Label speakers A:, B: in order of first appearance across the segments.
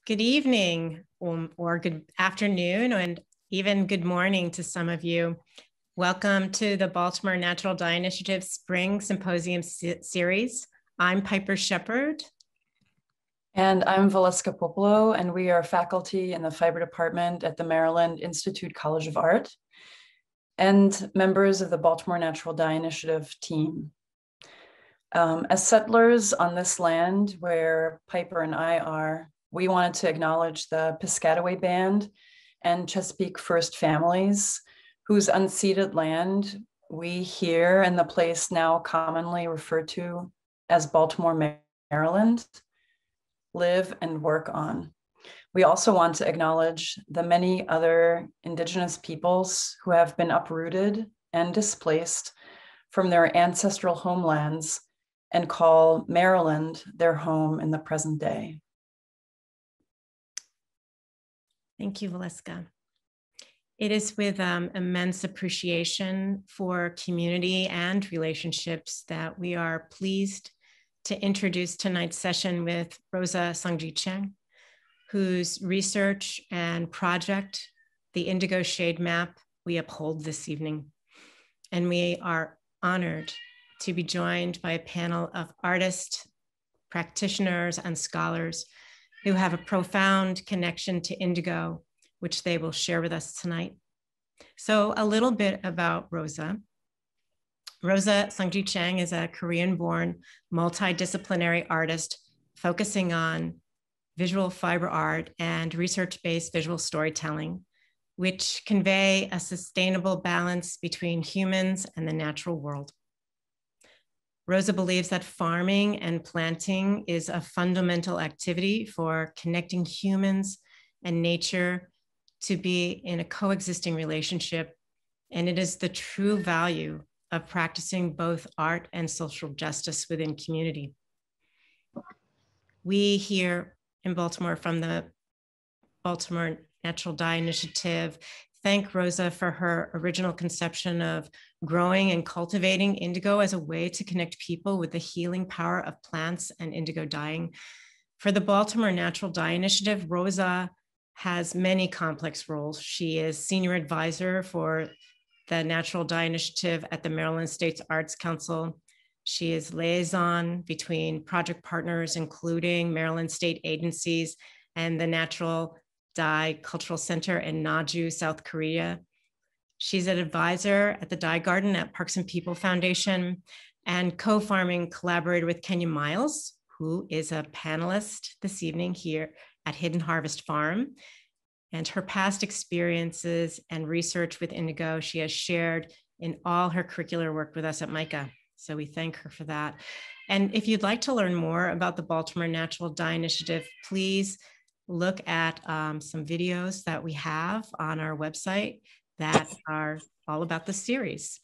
A: Good evening, or good afternoon, and even good morning to some of you. Welcome to the Baltimore Natural Dye Initiative Spring Symposium Series. I'm Piper Shepard.
B: And I'm Valeska Popolo, and we are faculty in the Fiber Department at the Maryland Institute College of Art and members of the Baltimore Natural Dye Initiative team. As settlers on this land where Piper and I are, we wanted to acknowledge the Piscataway Band and Chesapeake First families whose unceded land we here in the place now commonly referred to as Baltimore, Maryland, live and work on. We also want to acknowledge the many other Indigenous peoples who have been uprooted and displaced from their ancestral homelands and call Maryland their home in the present day.
A: Thank you, Valeska. It is with immense appreciation for community and relationships that we are pleased to introduce tonight's session with Rosa Sangji Cheng, whose research and project, the Indigo Shade Map, we uphold this evening. And we are honored to be joined by a panel of artists, practitioners, and scholars who have a profound connection to indigo, which they will share with us tonight. So a little bit about Rosa. Rosa Sangji Cheng is a Korean-born multidisciplinary artist focusing on visual fiber art and research-based visual storytelling, which convey a sustainable balance between humans and the natural world. Rosa believes that farming and planting is a fundamental activity for connecting humans and nature to be in a coexisting relationship. And it is the true value of practicing both art and social justice within community. We here in Baltimore from the Baltimore Natural Dye Initiative thank Rosa for her original conception of growing and cultivating indigo as a way to connect people with the healing power of plants and indigo dyeing. For the Baltimore Natural Dye Initiative, Rosa has many complex roles. She is senior advisor for the Natural Dye Initiative at the Maryland State Arts Council. She is liaison between project partners, including Maryland state agencies and the Natural Dye Cultural Center in Naju, South Korea. She's an advisor at the Dye Garden at Parks and People Foundation and co-farming collaborator with Kenya Miles, who is a panelist this evening here at Hidden Harvest Farm. And her past experiences and research with indigo, she has shared in all her curricular work with us at MICA. So we thank her for that. And if you'd like to learn more about the Baltimore Natural Dye Initiative, please look at some videos that we have on our website that are all about the series.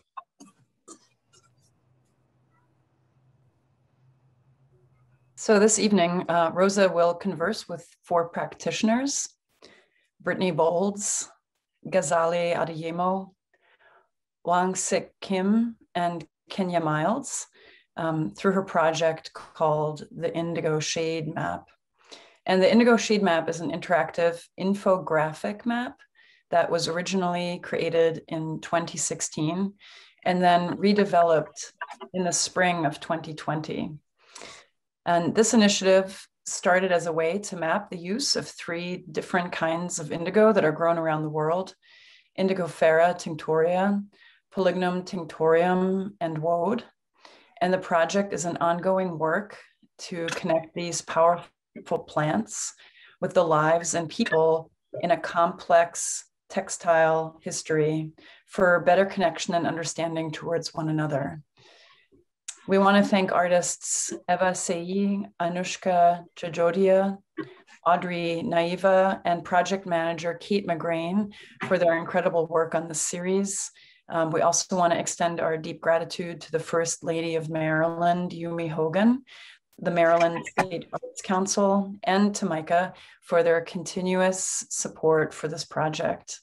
B: So this evening, Rosa will converse with 4 practitioners: Brittany Bolds, Ghazali Adeyemo, Wang Sik Kim, and Kenya Miles through her project called the Indigo Shade Map. And the Indigo Shade Map is an interactive infographic map that was originally created in 2016 and then redeveloped in the spring of 2020. And this initiative started as a way to map the use of 3 different kinds of indigo that are grown around the world: Indigofera tinctoria, Polygonum tinctorium, and woad. And the project is an ongoing work to connect these powerful plants with the lives and people in a complex textile history for better connection and understanding towards one another. We want to thank artists Eva Seyi, Anushka Jajodia, Audrey Naiva, and project manager Kate McGrain for their incredible work on this series. We also want to extend our deep gratitude to the First Lady of Maryland, Yumi Hogan, the Maryland State Arts Council, and to MICA for their continuous support for this project.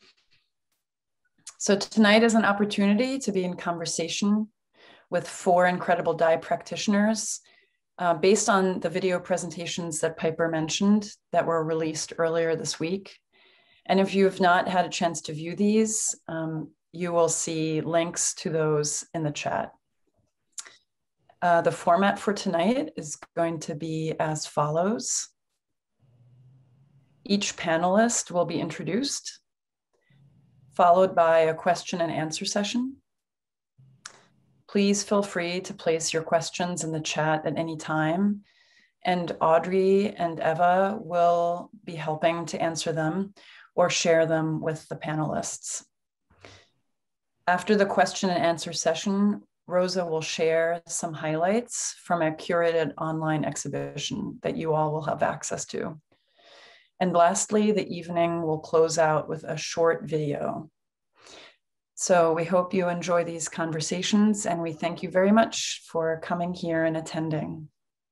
B: So tonight is an opportunity to be in conversation with 4 incredible dye practitioners Based on the video presentations that Piper mentioned that were released earlier this week. And if you have not had a chance to view these, you will see links to those in the chat. The format for tonight is going to be as follows. Each panelist will be introduced, followed by a question and answer session. Please feel free to place your questions in the chat at any time, and Audrey and Eva will be helping to answer them or share them with the panelists. After the question and answer session, Rosa will share some highlights from a curated online exhibition that you all will have access to. And lastly, the evening will close out with a short video. So we hope you enjoy these conversations, and we thank you very much for coming here and attending.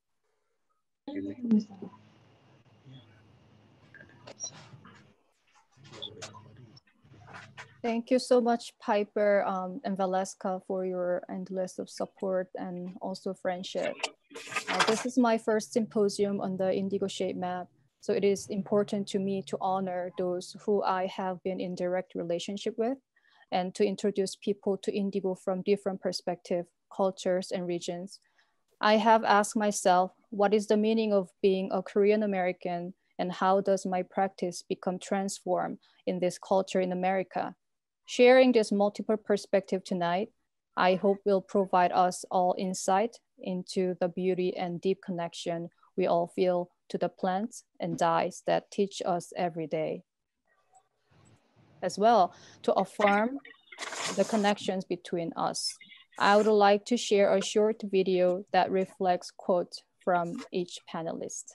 C: Thank you so much, Piper and Valeska, for your endless of support and also friendship. This is my first symposium on the Indigo shape map, so it is important to me to honor those who I have been in direct relationship with and to introduce people to Indigo from different perspectives, cultures, and regions. I have asked myself, what is the meaning of being a Korean American, and how does my practice become transformed in this culture in America? Sharing this multiple perspective tonight, I hope will provide us all insight into the beauty and deep connection we all feel to the plants and dyes that teach us every day. As well, to affirm the connections between us. I would like to share a short video that reflects quotes from each panelist.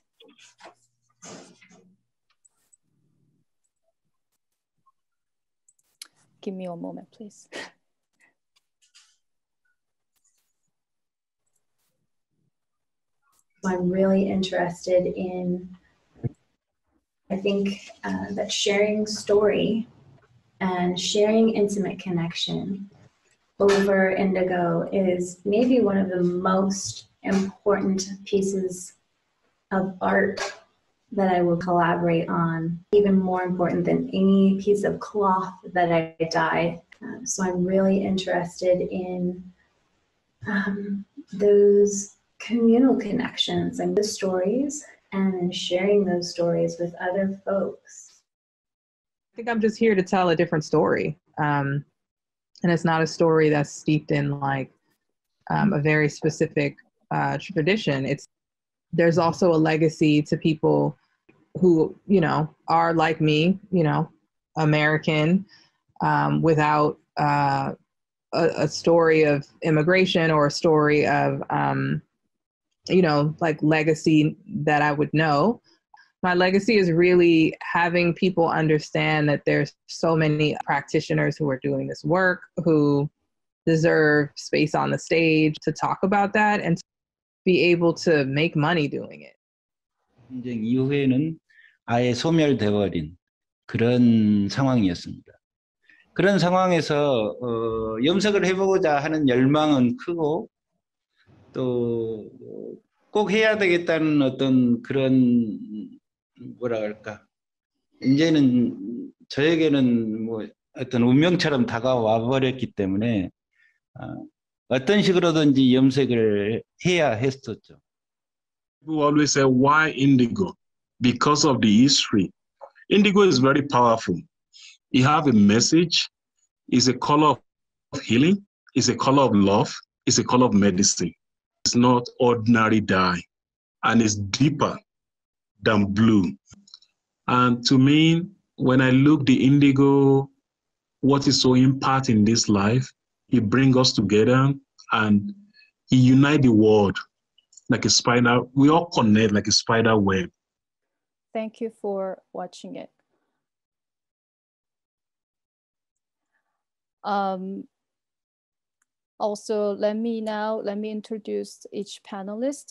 C: Give me a moment, please.
D: I'm really interested in, I think that sharing story and sharing intimate connection over Indigo is maybe one of the most important pieces of art that I will collaborate on, even more important than any piece of cloth that I dye. So I'm really interested in those communal connections and the stories, and then sharing those stories with other folks.
E: I think I'm just here to tell a different story. And it's not a story that's steeped in like a very specific tradition. There's also a legacy to people who, you know, are like me, you know, American, without a story of immigration or a story of, you know, like legacy that I would know. My legacy is really having people understand that there's so many practitioners who are doing this work, who deserve space on the stage to talk about that and to be able to make money doing it.
F: 전쟁 이후에는 아예 소멸돼버린 그런 상황이었습니다. 그런 상황에서 염색을 해보고자 하는 열망은 크고 또 꼭 해야 되겠다는 어떤 그런 뭐라 할까 이제는 저에게는 뭐 어떤 운명처럼 다가와 버렸기 때문에 어떤 식으로든지 염색을 해야 했었죠.
G: People always say, why indigo? Because of the history. Indigo is very powerful. You have a message. It's a color of healing. It's a color of love. It's a color of medicine. It's not ordinary dye, and it's deeper than blue. And to me, when I look the indigo, what is so impact in this life, it brings us together and it unites the world like a spider. We all connect like a spider web.
C: Thank you for watching it. Also, let me introduce each panelist.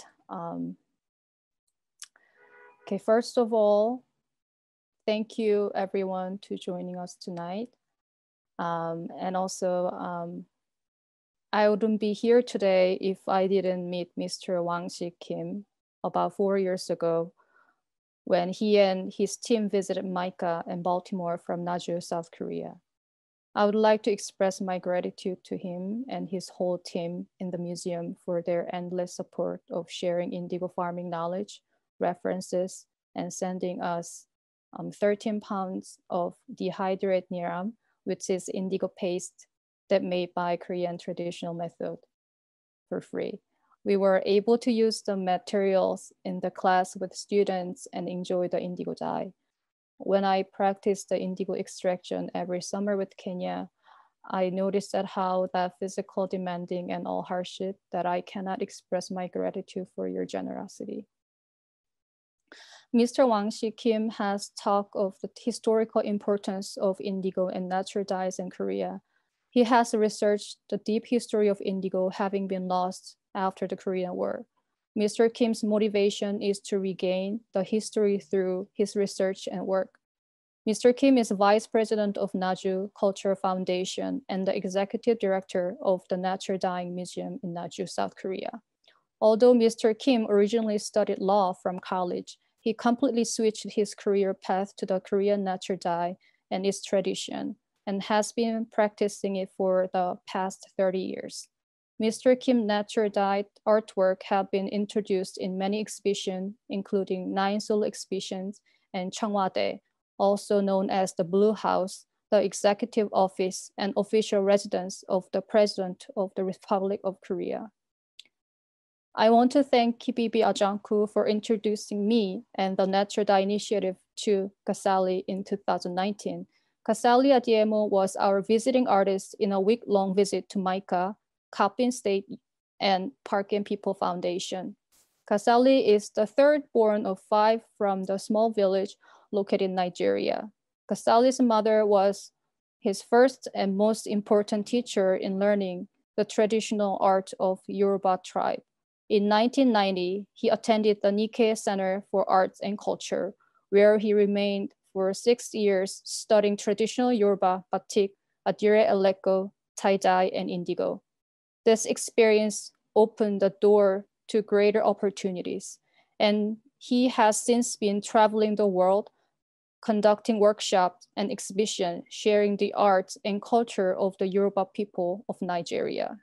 C: Okay, first of all, thank you everyone to joining us tonight. And also, I wouldn't be here today if I didn't meet Mr. Wang Shi-kim about 4 years ago when he and his team visited Micah and Baltimore from Naju, South Korea. I would like to express my gratitude to him and his whole team in the museum for their endless support of sharing indigo farming knowledge, references, and sending us 13 pounds of dehydrated niram, which is indigo paste that made by Korean traditional method, for free. We were able to use the materials in the class with students and enjoy the indigo dye. When I practiced the indigo extraction every summer with Kenya, I noticed that how that physical demanding and all hardship that I cannot express my gratitude for your generosity. Mr. Wang Shi-kim has talked of the historical importance of indigo and natural dyes in Korea. He has researched the deep history of indigo having been lost after the Korean War. Mr. Kim's motivation is to regain the history through his research and work. Mr. Kim is Vice President of Naju Culture Foundation and the Executive Director of the Natural Dyeing Museum in Naju, South Korea. Although Mr. Kim originally studied law from college, he completely switched his career path to the Korean natural dye and its tradition, and has been practicing it for the past 30 years. Mr. Kim's natural dye artwork have been introduced in many exhibitions, including 9 solo exhibitions and Cheongwade, also known as the Blue House, the executive office and official residence of the President of the Republic of Korea. I want to thank Kibibi Ajanku for introducing me and the Natural Dye Initiative to Kasali in 2019. Kasali Adiemo was our visiting artist in a week-long visit to Micah, Kapin State, and Park and People Foundation. Kasali is the third born of 5 from the small village located in Nigeria. Kasali's mother was his first and most important teacher in learning the traditional art of Yoruba tribe. In 1990, he attended the Nikkei Center for Arts and Culture, where he remained for 6 years studying traditional Yoruba, batik, adire eleko, tie-dye, and indigo. This experience opened the door to greater opportunities, and he has since been traveling the world, conducting workshops and exhibitions, sharing the arts and culture of the Yoruba people of Nigeria.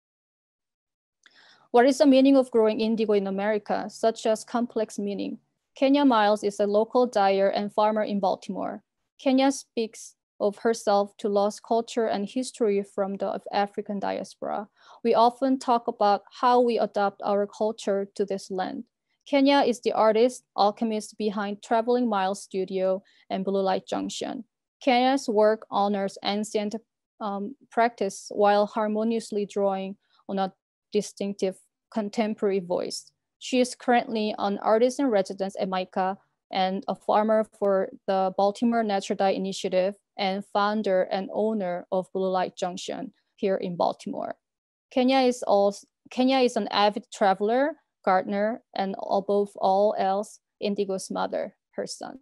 C: What is the meaning of growing indigo in America? Such as complex meaning. Kenya Miles is a local dyer and farmer in Baltimore. Kenya speaks of herself to lost culture and history from the African diaspora. We often talk about how we adopt our culture to this land. Kenya is the artist, alchemist behind Traveling Miles Studio and Blue Light Junction. Kenya's work honors ancient practice while harmoniously drawing on a distinctive contemporary voice. She is currently an artist in residence at Micah and a farmer for the Baltimore Natural Dye Initiative and founder and owner of Blue Light Junction here in Baltimore. Kenya is an avid traveler, gardener, and above all else, Indigo's mother, her son.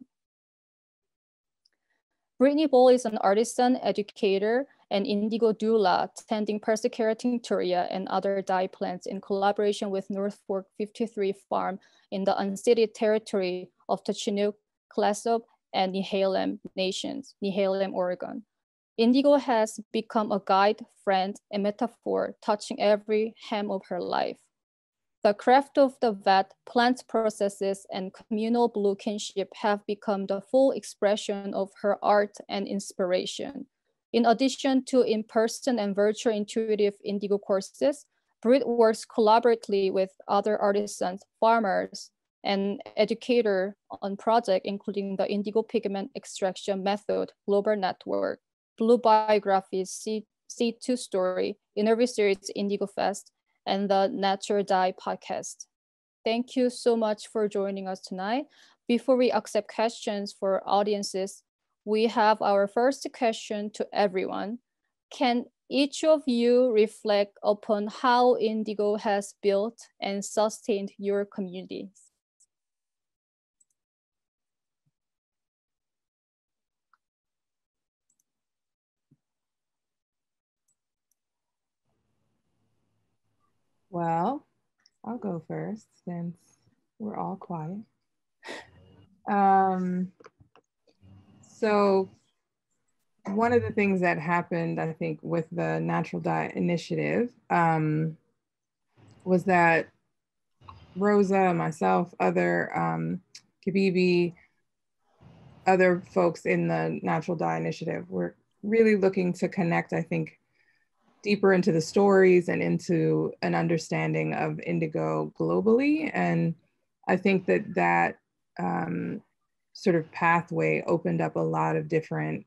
C: Brittany Ball is an artisan, educator, and indigo doula, tending persikerating turia and other dye plants in collaboration with North Fork 53 Farm in the unceded territory of the Chinook, Clatsop, and Nehalem nations, Nehalem, Oregon. Indigo has become a guide, friend, and metaphor touching every hem of her life. The craft of the vat, plant processes, and communal blue kinship have become the full expression of her art and inspiration. In addition to in-person and virtual intuitive indigo courses, Britt works collaboratively with other artisans, farmers, and educators on projects including the Indigo Pigment Extraction Method Global Network, Blue Biographies C2 Story, Interview Series Indigo Fest, and the Natural Dye podcast. Thank you so much for joining us tonight. Before we accept questions for audiences, we have our first question to everyone. Can each of you reflect upon how Indigo has built and sustained your communities?
E: Well, I'll go first since we're all quiet. So one of the things that happened, I think, with the Natural Dye Initiative was that Rosa, myself, other Kibibi, other folks in the Natural Dye Initiative were really looking to connect, I think, deeper into the stories and into an understanding of indigo globally. And I think that that sort of pathway opened up a lot of different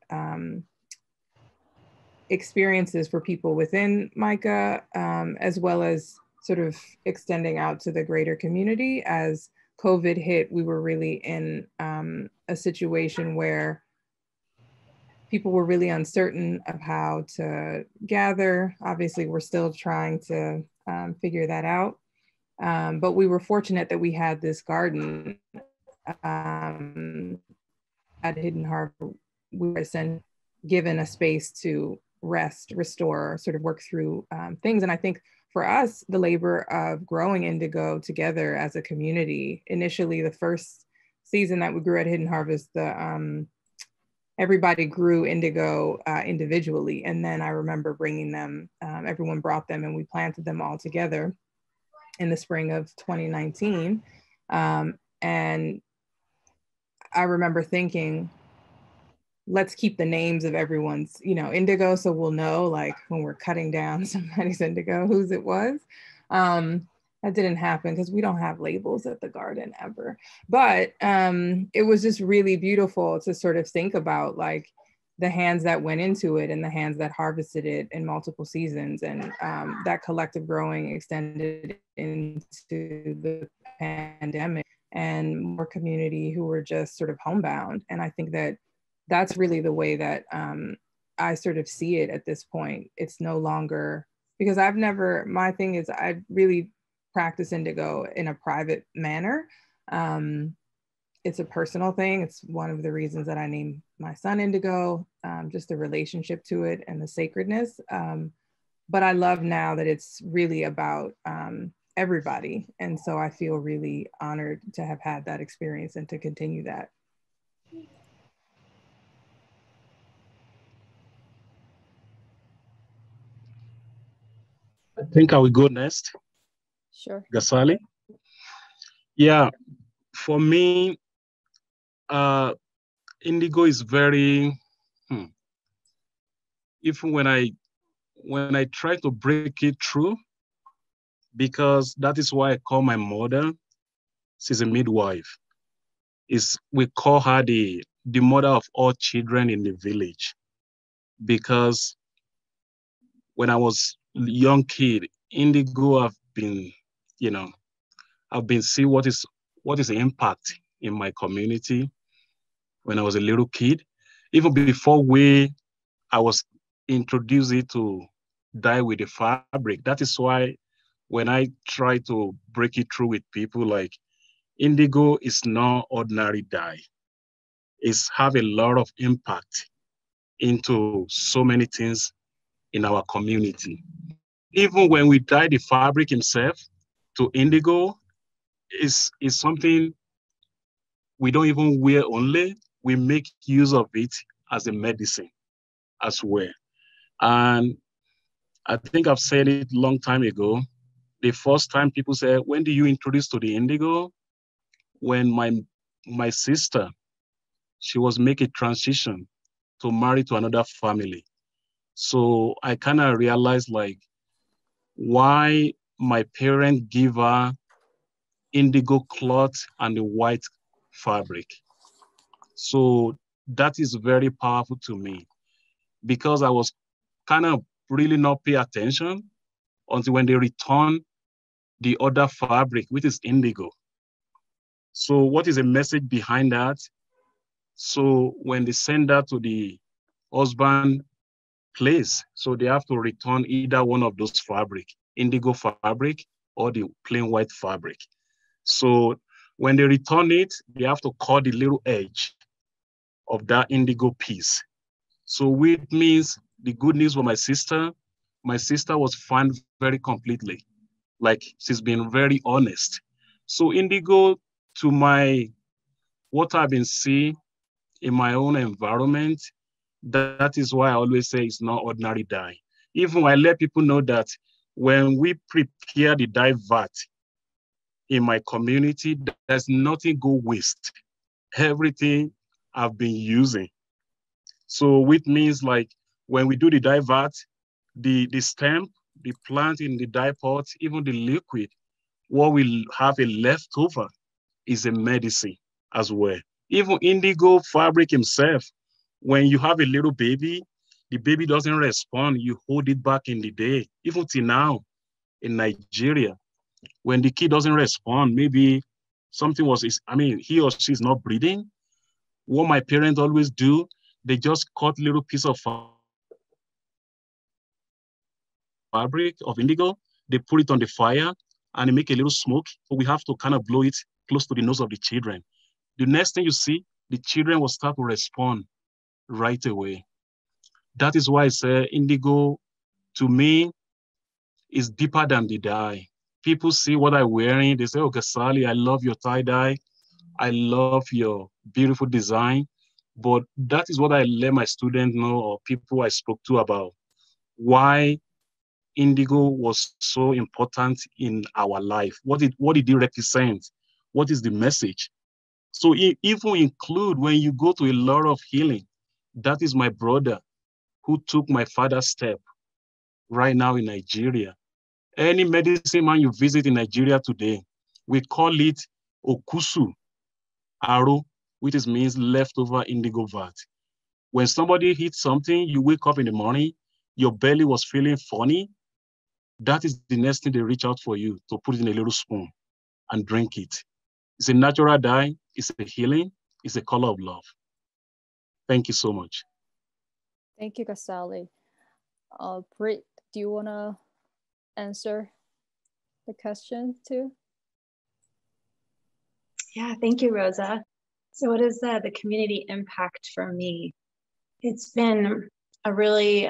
E: experiences for people within MICA, as well as sort of extending out to the greater community. As COVID hit, we were really in a situation where people were really uncertain of how to gather. Obviously, we're still trying to figure that out. But we were fortunate that we had this garden at Hidden Harbor. We were given a space to rest, restore, sort of work through things. And I think for us, the labor of growing indigo together as a community, initially the first season that we grew at Hidden Harvest, everybody grew indigo individually. And then I remember bringing them, everyone brought them and we planted them all together in the spring of 2019. And I remember thinking, let's keep the names of everyone's, indigo, so we'll know, like, when we're cutting down somebody's indigo, whose it was. That didn't happen because we don't have labels at the garden ever. But it was just really beautiful to sort of think about, like, the hands that went into it and the hands that harvested it in multiple seasons. And that collective growing extended into the pandemic and more community who were just sort of homebound. And I think that that's really the way that I sort of see it at this point. It's no longer, because my thing is I really practice indigo in a private manner. It's a personal thing. It's one of the reasons that I named my son Indigo, just the relationship to it and the sacredness. But I love now that it's really about everybody. And so I feel really honored to have had that experience and to continue that.
G: I think I will go next.
C: Sure.
G: Gasali. Yeah, for me, indigo is very, even when I try to break it through, because that is why I call my mother, she's a midwife. We call her the mother of all children in the village, because when I was a young kid, indigo I've been seeing what is the impact in my community when I was a little kid. Even before I was introduced to dye with the fabric. That is why when I try to break it through with people, like, indigo is not ordinary dye. It's have a lot of impact into so many things in our community. Even when we dye the fabric himself to indigo, is something we don't even wear only. We make use of it as a medicine as well. And I think I've said it a long time ago. The first time people said, when do you introduce to the indigo? When my sister, she was making a transition to marry to another family. So I kind of realized, like, why my parents give her indigo cloth and the white fabric. So that is very powerful to me, because I was kind of really not pay attention until when they return the other fabric, which is indigo. So what is the message behind that? So when they send that to the husband place, so they have to return either one of those fabric, indigo fabric or the plain white fabric. So when they return it, they have to cut the little edge of that indigo piece. So which means the good news for my sister was found very completely Like she's been very honest. So Indigo, to what I've been seeing in my own environment, that is why I always say it's not ordinary dye. Even I let people know that when we prepare the dye vat in my community, there's nothing go waste. Everything I've been using. So which means like when we do the dye vat, the stem, the plant in the dye pot, even the liquid, what we have a leftover is a medicine as well. Even indigo fabric himself, when you have a little baby, the baby doesn't respond, you hold it back in the day. Even till now in Nigeria, when the kid doesn't respond, maybe something he or she is not breathing, what my parents always do, they just cut little piece of fabric of indigo, they put it on the fire and they make a little smoke. So we have to kind of blow it close to the nose of the children. The next thing you see, the children will start to respond right away. That is why I say indigo, to me, is deeper than the dye. People see what I'm wearing, they say, oh, Gasali, I love your tie-dye. I love your beautiful design. But that is what I let my students know or people I spoke to about why indigo was so important in our life. What did it represent? What is the message? So even include when you go to a lot of healing, that is my brother who took my father's step right now in Nigeria. Any medicine man you visit in Nigeria today, we call it okusu, aro, which means leftover indigo vat. When somebody eats something, you wake up in the morning, your belly was feeling funny, that is the next thing they reach out for you to put it in a little spoon and drink it. It's a natural dye, it's a healing, it's a color of love. Thank you so much.
C: Thank you, Gasali. Britt, do you want to answer the question too?
D: Yeah, thank you, Rosa. So what is the community impact for me? It's been a really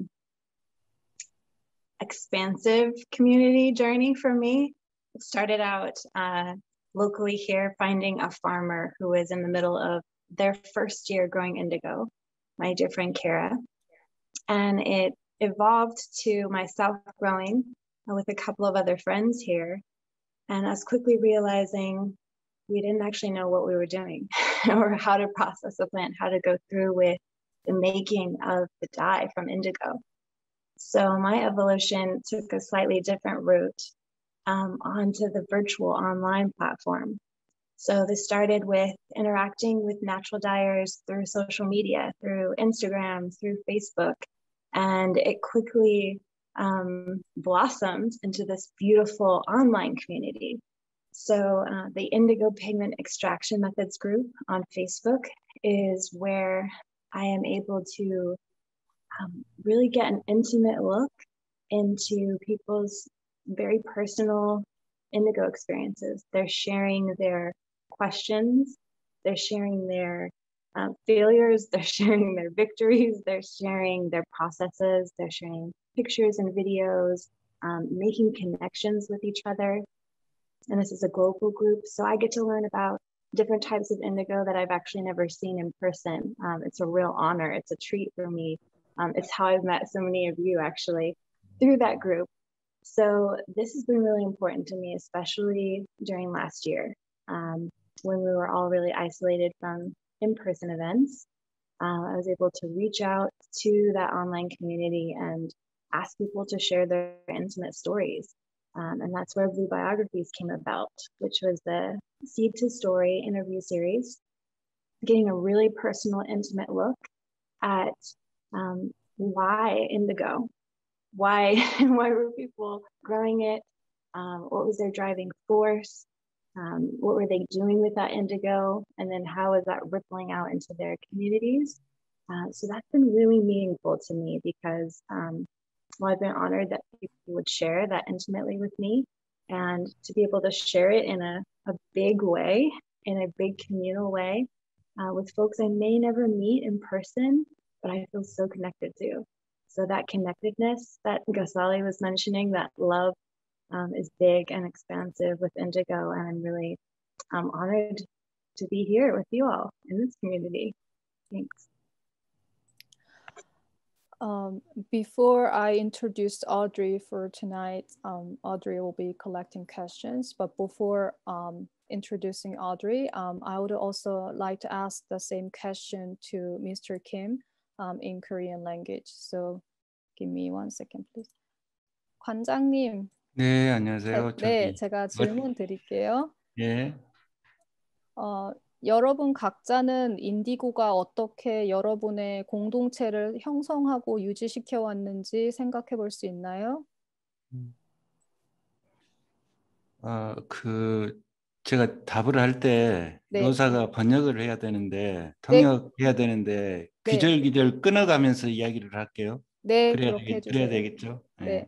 D: expansive community journey for me. It started out locally here, finding a farmer who was in the middle of their first year growing indigo, my dear friend Kara. And it evolved to myself growing with a couple of other friends here, and us quickly realizing we didn't actually know what we were doing or how to process a plant, how to go through with the making of the dye from indigo. So my evolution took a slightly different route onto the virtual online platform. So this started with interacting with natural dyers through social media, through Instagram, through Facebook, and it quickly blossomed into this beautiful online community. So the Indigo Pigment Extraction Methods group on Facebook is where I am able to really get an intimate look into people's very personal indigo experiences. They're sharing their questions, they're sharing their failures, they're sharing their victories, they're sharing their processes, they're sharing pictures and videos, making connections with each other. And this is a global group, so I get to learn about different types of indigo that I've actually never seen in person. It's a real honor, it's a treat for me. It's how I've met so many of you actually through that group. So this has been really important to me, especially during last year when we were all really isolated from in-person events. I was able to reach out to that online community and ask people to share their intimate stories. And that's where Blue Biographies came about, which was the Seed to Story interview series, getting a really personal, intimate look at why indigo, why were people growing it, what was their driving force, what were they doing with that indigo, and then how is that rippling out into their communities. So that's been really meaningful to me because well, I've been honored that people would share that intimately with me, and to be able to share it in a big way, in a big communal way, with folks I may never meet in person, but I feel so connected to. So that connectedness that Gasali was mentioning, that love
H: is big and expansive with Indigo, and I'm really honored to be here with you all in this community. Thanks.
C: Before I introduce Audrey for tonight, Audrey will be collecting questions, but before introducing Audrey, I would also like to ask the same question to Mr. Kim in Korean language. So give me 1 second, please. 관장님.
F: 네, 안녕하세요.
C: 네, 제가 질문 드릴게요.
F: 예.
C: 여러분 각자는 인디고가 어떻게 여러분의 공동체를 형성하고 유지시켜 왔는지 생각해 볼 수 있나요?
F: 제가 답을 할 때
C: 네.
F: 로사가 번역을 해야 되는데 통역해야 되는데 귀절귀절 끊어가면서 이야기를 할게요.
C: 네,
F: 그래야
C: 그렇게 해주세요.
F: 되겠죠?
C: 네.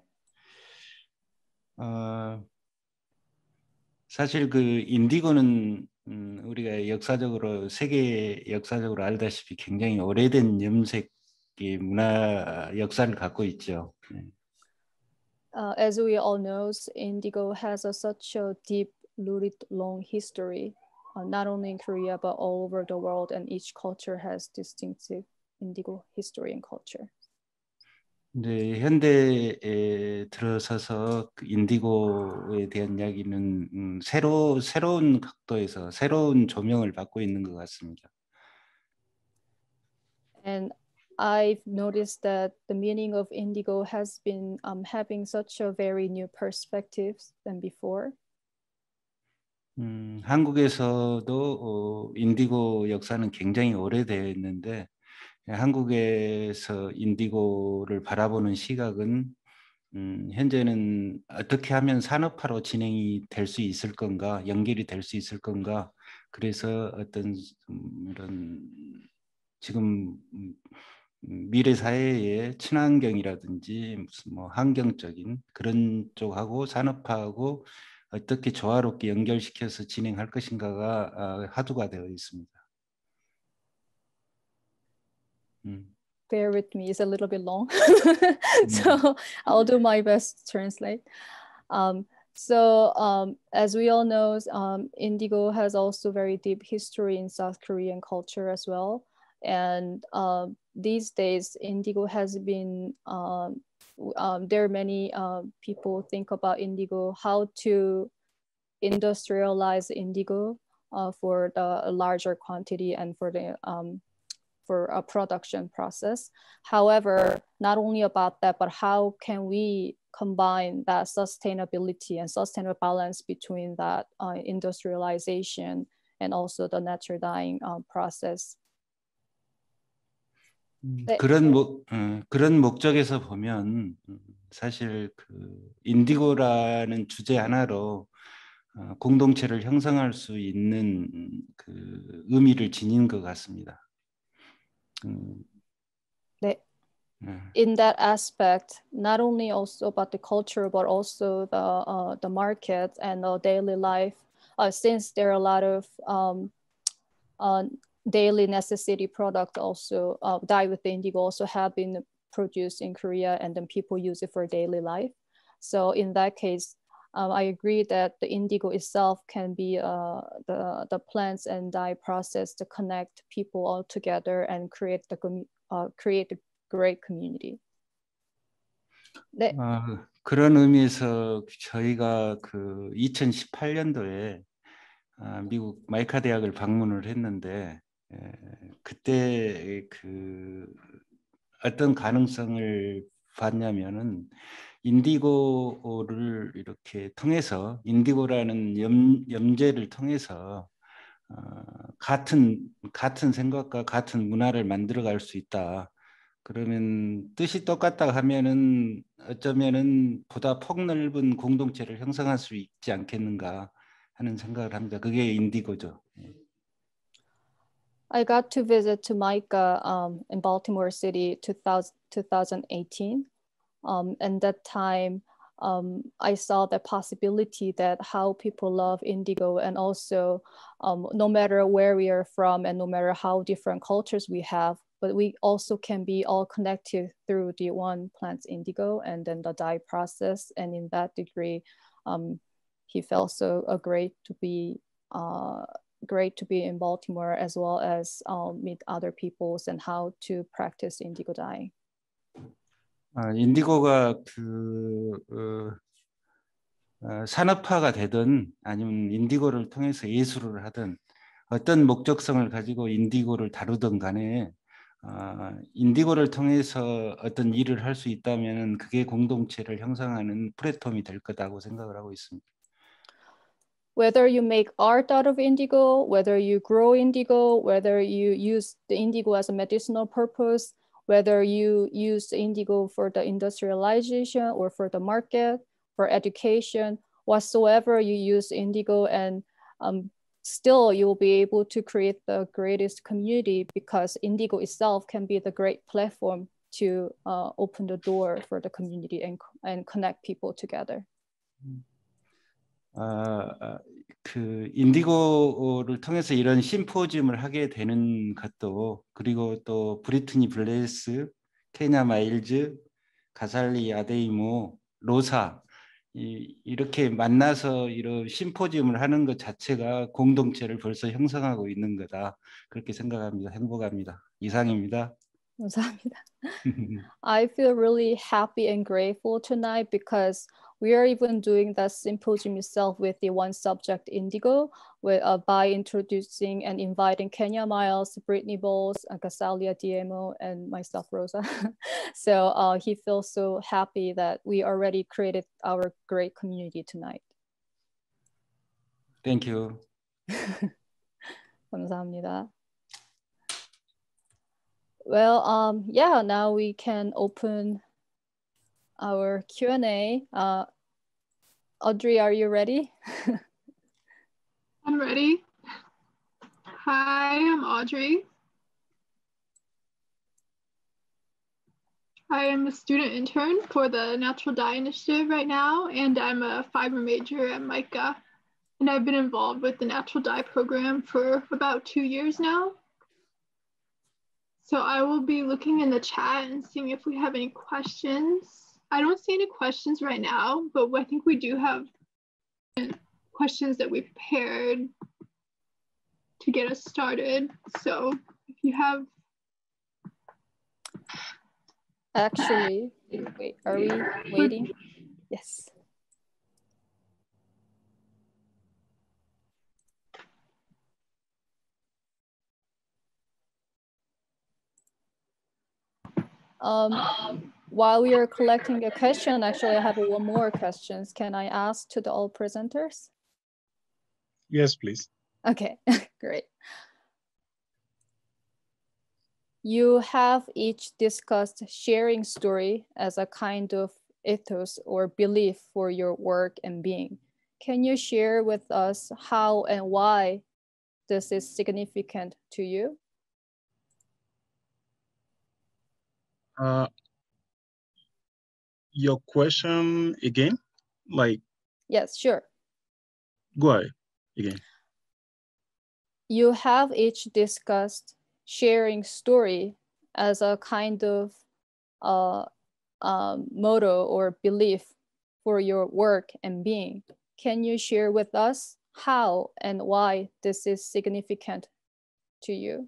F: 사실 그 인디고는 우리가 역사적으로 세계 역사적으로 알다시피 굉장히 오래된 염색의 문화 역사를 갖고 있죠.
C: As we all know, Indigo has such a deep-rooted long history, not only in Korea but all over the world, and each culture has distinctive Indigo history and culture.
F: 네, 현대에 들어서서 그 인디고에 대한 이야기는 새로운 각도에서 새로운 조명을 받고 있는 것 같습니다.
C: And I've noticed that the meaning of Indigo has been having such a very new perspective than before.
F: 한국에서도 인디고 역사는 굉장히 오래됐는데 한국에서 인디고를 바라보는 시각은 현재는 어떻게 하면 산업화로 진행이 될 수 있을 건가, 연결이 될 수 있을 건가. 그래서 어떤 이런 지금 미래 사회의 친환경이라든지 무슨 뭐 환경적인 그런 쪽하고 산업화하고 어떻게 조화롭게 연결시켜서 진행할 것인가가 화두가 되어 있습니다.
C: Bear with me, it's a little bit long. So I'll do my best to translate. As we all know, Indigo has also very deep history in South Korean culture as well. And these days, Indigo has been, there are many people think about Indigo, how to industrialize Indigo for the larger quantity and for the for a production process. However, not only about that, but how can we combine that sustainability and sustainable balance between that industrialization and also the natural dyeing process. 네.
F: 그런 목적에서 보면 사실 그 인디고라는 주제 하나로 공동체를 형성할 수 있는 그 의미를 지닌 것 같습니다.
C: 네. In that aspect, not only also about the culture, but also the market and the daily life. Since there are a lot of daily necessity product also dye with the indigo also have been produced in Korea, and then people use it for daily life. So in that case, I agree that the indigo itself can be the plants and dye process to connect people all together and create a great community. 네.
F: 그런 의미에서 저희가 그 2018년도에 미국 마이카 대학을 방문을 했는데 그때 그 어떤 가능성을 봤냐면은 인디고를 이렇게 통해서 인디고라는 염제를 통해서 같은 생각과 같은 문화를 만들어갈 수 있다. 그러면 뜻이 똑같다 하면은 어쩌면은 보다 폭넓은 공동체를 형성할 수 있지 않겠는가 하는 생각을 합니다. 그게 인디고죠.
C: I got to visit to MICA in Baltimore City 2018. And that time, I saw the possibility that how people love indigo, and also no matter where we are from and no matter how different cultures we have, but we also can be all connected through the one plant indigo and then the dye process. And in that degree, he felt so great to be in Baltimore, as well as meet other peoples and how to practice indigo dyeing.
F: 인디고가 산업화가 되든 아니면 인디고를 통해서 예술을 하든 어떤 목적성을 가지고 인디고를 다루든 간에 인디고를 통해서 어떤 일을 할 수 있다면 그게 공동체를 형성하는 플랫폼이 될 거다고 생각을 하고 있습니다.
C: Whether you make art out of indigo, whether you grow indigo, whether you use the indigo as a medicinal purpose, whether you use the indigo for the industrialization or for the market, for education, whatsoever you use indigo, and still you'll be able to create the greatest community, because indigo itself can be the great platform to open the door for the community and connect people together.
F: 그 인디고를 통해서 이런 심포지움을 하게 되는 것도, 그리고 또 브리트니 블레스, 케냐 마일즈, 가살리 아데이모, 로사 이렇게 만나서 이런 심포지움을 하는 것 자체가 공동체를 벌써 형성하고 있는 거다, 그렇게 생각합니다. 행복합니다. 이상입니다.
C: 감사합니다. I feel really happy and grateful tonight because we are even doing that symposium itself with the one subject indigo, by introducing and inviting Kenya Miles, Brittany Bowles, Gasalia Diemo, and myself, Rosa. So he feels so happy that we already created our great community tonight.
F: Thank you.
C: 감사합니다. Well, yeah, now we can open our Q&A. Audrey, are you ready?
I: I'm ready. Hi, I'm Audrey. I am a student intern for the Natural Dye Initiative right now, and I'm a fiber major at MICA. And I've been involved with the Natural Dye program for about 2 years now. So I will be looking in the chat and seeing if we have any questions. I don't see any questions right now, but I think we do have questions that we prepared to get us started. So if you have...
C: Actually, wait, are we waiting? Yes. While we are collecting a question, actually, I have one more question. Can I ask to the all presenters?
G: Yes, please.
C: Okay, great. You have each discussed sharing story as a kind of ethos or belief for your work and being. Can you share with us how and why this is significant to you?
G: Your question again? Like?
C: Yes, sure.
G: Go ahead again.
C: You have each discussed sharing story as a kind of motto or belief for your work and being. Can you share with us how and why this is significant to you?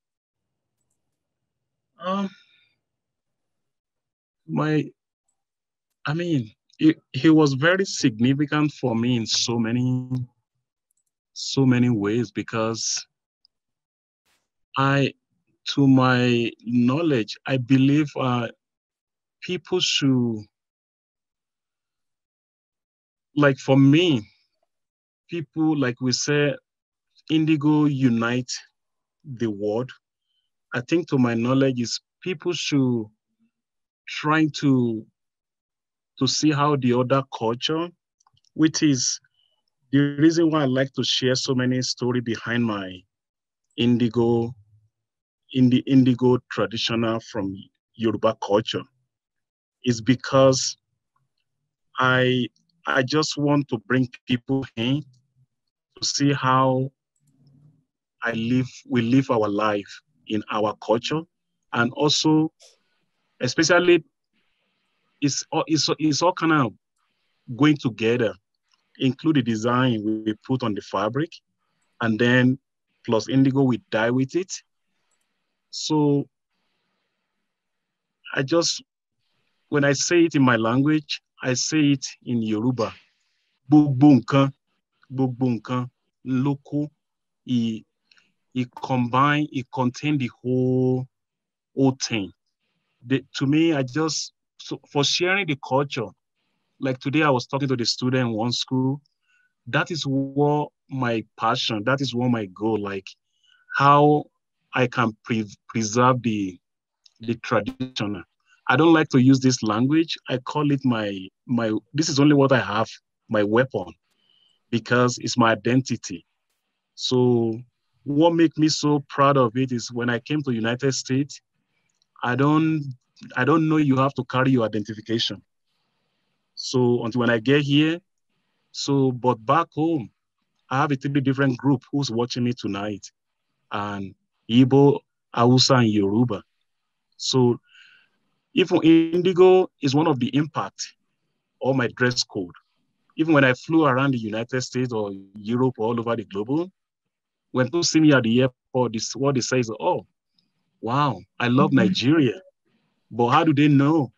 G: It was very significant for me in so many ways, because to my knowledge, I believe people should, like for me, people, like we say, indigo unite the world. I think to my knowledge is people should try to see how the other culture, which is the reason why I like to share so many stories behind my indigo traditional from Yoruba culture, is because I just want to bring people in to see how we live our life in our culture, and also, especially, it's all kind of going together. include the design we put on the fabric, and then plus indigo, we dye with it. So I just, when I say it in my language, I say it in Yoruba. Gbogbo nkan, loko, it combine, it contain the whole thing. To me, so for sharing the culture, like today I was talking to the student in one school, that is what my passion, that is what my goal, like how I can preserve the tradition. I don't like to use this language. I call it this is only what I have, my weapon, because it's my identity. So what makes me so proud of it is when I came to United States, I don't know you have to carry your identification. So until when I get here, but back home, I have a 3 different group who's watching me tonight, and Igbo, Hausa, and Yoruba. So even Indigo is one of the impact of my dress code. Even when I flew around the United States or Europe or all over the globe, when people see me at the airport, what they say is, oh, wow, I love Nigeria. But how do they know?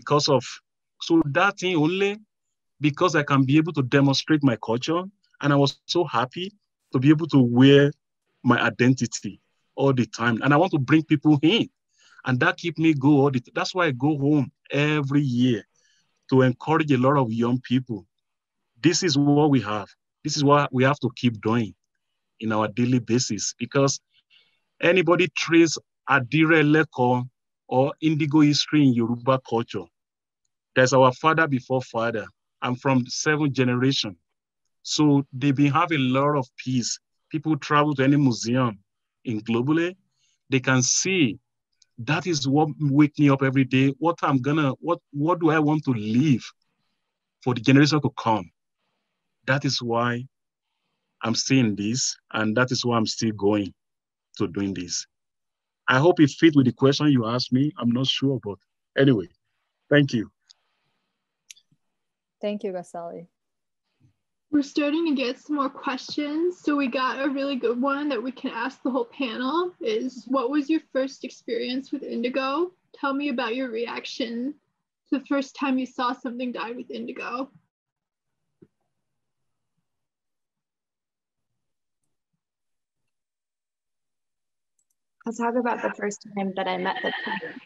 G: So that thing only, because I can be able to demonstrate my culture. And I was so happy to be able to wear my identity all the time. And I want to bring people in. And that keep me go. That's why I go home every year, to encourage a lot of young people. This is what we have. This is what we have to keep doing in our daily basis, because anybody trace Adire Leko or Indigo history in Yoruba culture, there's our father before father. I'm from 7th generation. So they've been having a lot of peace. People travel to any museum in globally, they can see that is what wake me up every day. What do I want to leave for the generation to come? That is why I'm seeing this, and that is why I'm still going to doing this. I hope it fit with the question you asked me. I'm not sure, but anyway, thank you.
C: Thank you, Gasali.
I: We're starting to get some more questions. So we got a really good one that we can ask the whole panel is, what was your first experience with indigo? Tell me about your reaction to the first time you saw something dyed with indigo.
H: I'll talk about the first time that I met the plant.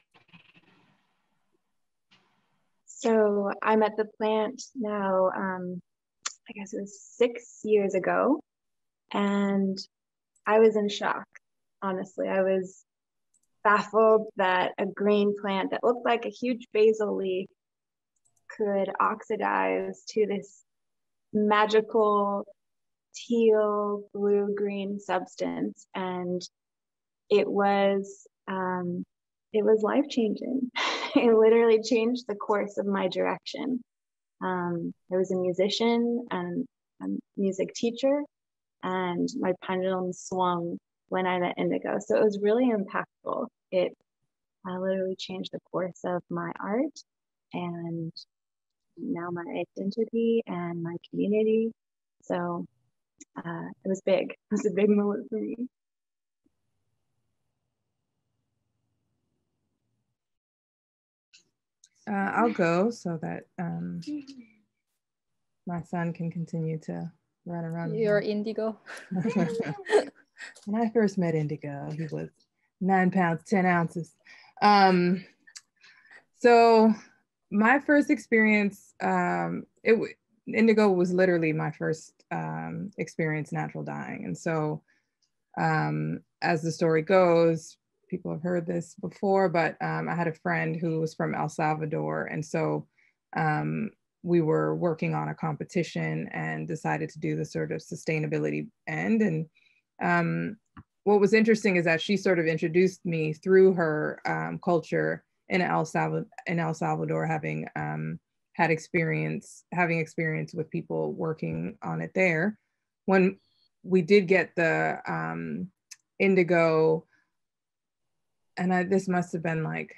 H: So I met the plant now, I guess it was 6 years ago, and I was in shock, honestly. I was baffled that a green plant that looked like a huge basil leaf could oxidize to this magical teal, blue, green substance. And it was life-changing. It literally changed the course of my direction. I was a musician and a music teacher, and my pendulum swung when I met indigo. So it was really impactful. It literally changed the course of my art and now my identity and my community. So it was big. It was a big moment for me.
E: I'll go so that my son can continue to run around.
C: You're indigo.
E: When I first met Indigo, he was 9 pounds, 10 ounces. So my first experience, Indigo was literally my first experience natural dyeing. And so as the story goes, people have heard this before, but I had a friend who was from El Salvador. And so we were working on a competition and decided to do the sort of sustainability end. And what was interesting is that she sort of introduced me through her culture in El Salvador, having experience with people working on it there. When we did get the indigo, and this must have been like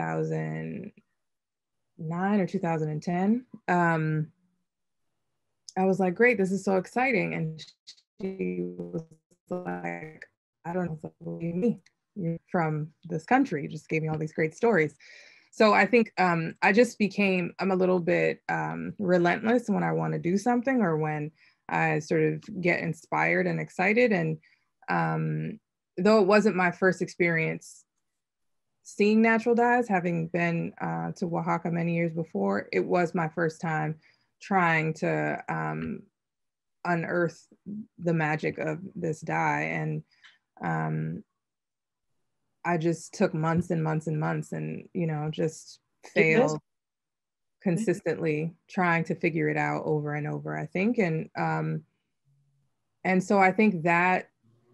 E: 2009 or 2010. I was like, great, this is so exciting. And she was like, I don't know, what do you mean? You're from this country. You just gave me all these great stories. So I think I'm a little bit relentless when I want to do something or when I sort of get inspired and excited. And though it wasn't my first experience seeing natural dyes, having been to Oaxaca many years before, it was my first time trying to unearth the magic of this dye. And I just took months and months and months and, just failed consistently trying to figure it out over and over, I think. And so I think that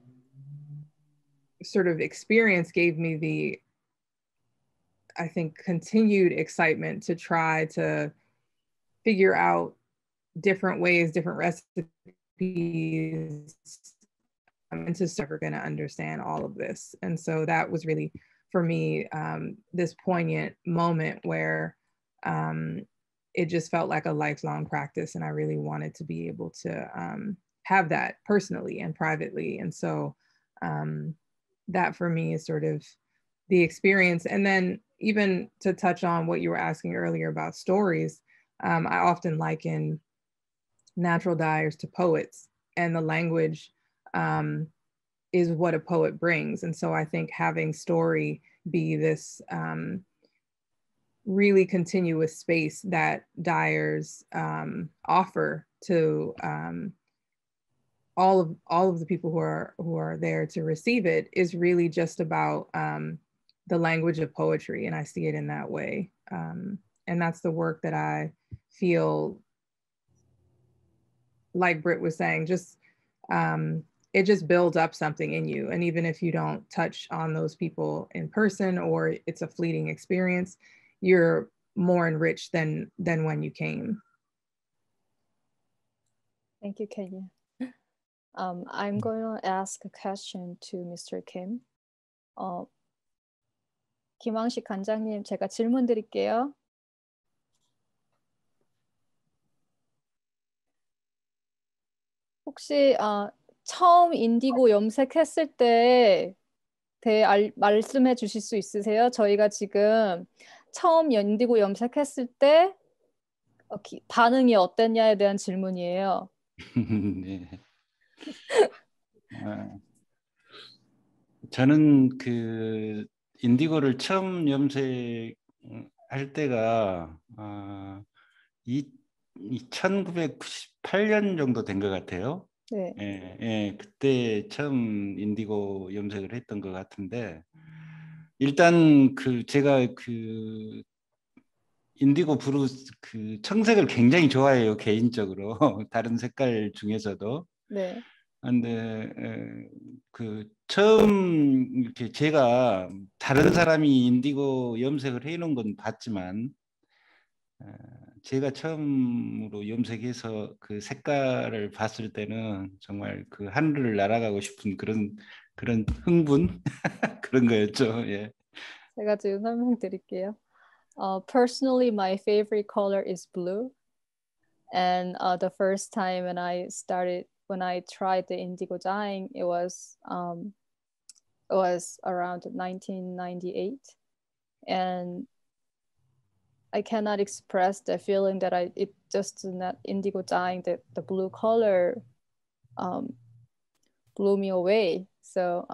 E: sort of experience gave me the, I think, continued excitement to try to figure out different ways, different recipes, and to never going to understand all of this. And so that was really, for me, this poignant moment where it just felt like a lifelong practice. And I really wanted to be able to have that personally and privately. And so that for me is sort of the experience. And then even to touch on what you were asking earlier about stories, I often liken natural dyers to poets, and the language is what a poet brings. And so I think having story be this really continuous space that dyers offer to all of the people who are there to receive it is really just about the language of poetry. And I see it in that way. And that's the work that I feel, like Britt was saying, just it just builds up something in you. And even if you don't touch on those people in person or it's a fleeting experience, you're more enriched than when you came.
C: Thank you, Kenya. I'm going to ask a question to Mr. Kim. 김왕식 관장님, 제가 질문 드릴게요. 혹시 처음 인디고 염색했을 때 말씀해 주실 수 있으세요? 저희가 지금 처음 인디고 염색했을 때 반응이 어땠냐에 대한 질문이에요.
F: 네. 저는 그 인디고를 처음 염색할 때가 1998년 정도 된 것 같아요.
C: 네.
F: 예, 그때 처음 인디고 염색을 했던 것 같은데, 일단 제가 인디고 브루 청색을 굉장히 좋아해요, 개인적으로. 다른 색깔 중에서도.
C: 네.
F: 근데 처음 이렇게 제가 다른 사람이 인디고 염색을 해놓은 건 봤지만, 제가 처음으로 염색해서 그 색깔을 봤을 때는 정말 그 하늘을 날아가고 싶은 그런 흥분 그런 거였죠. 예.
C: 제가 지금 설명드릴게요. Personally, my favorite color is blue, and the first time when I tried the indigo dyeing, it was around 1998, and I cannot express the feeling that it just not indigo dyeing, the blue color blew me away. So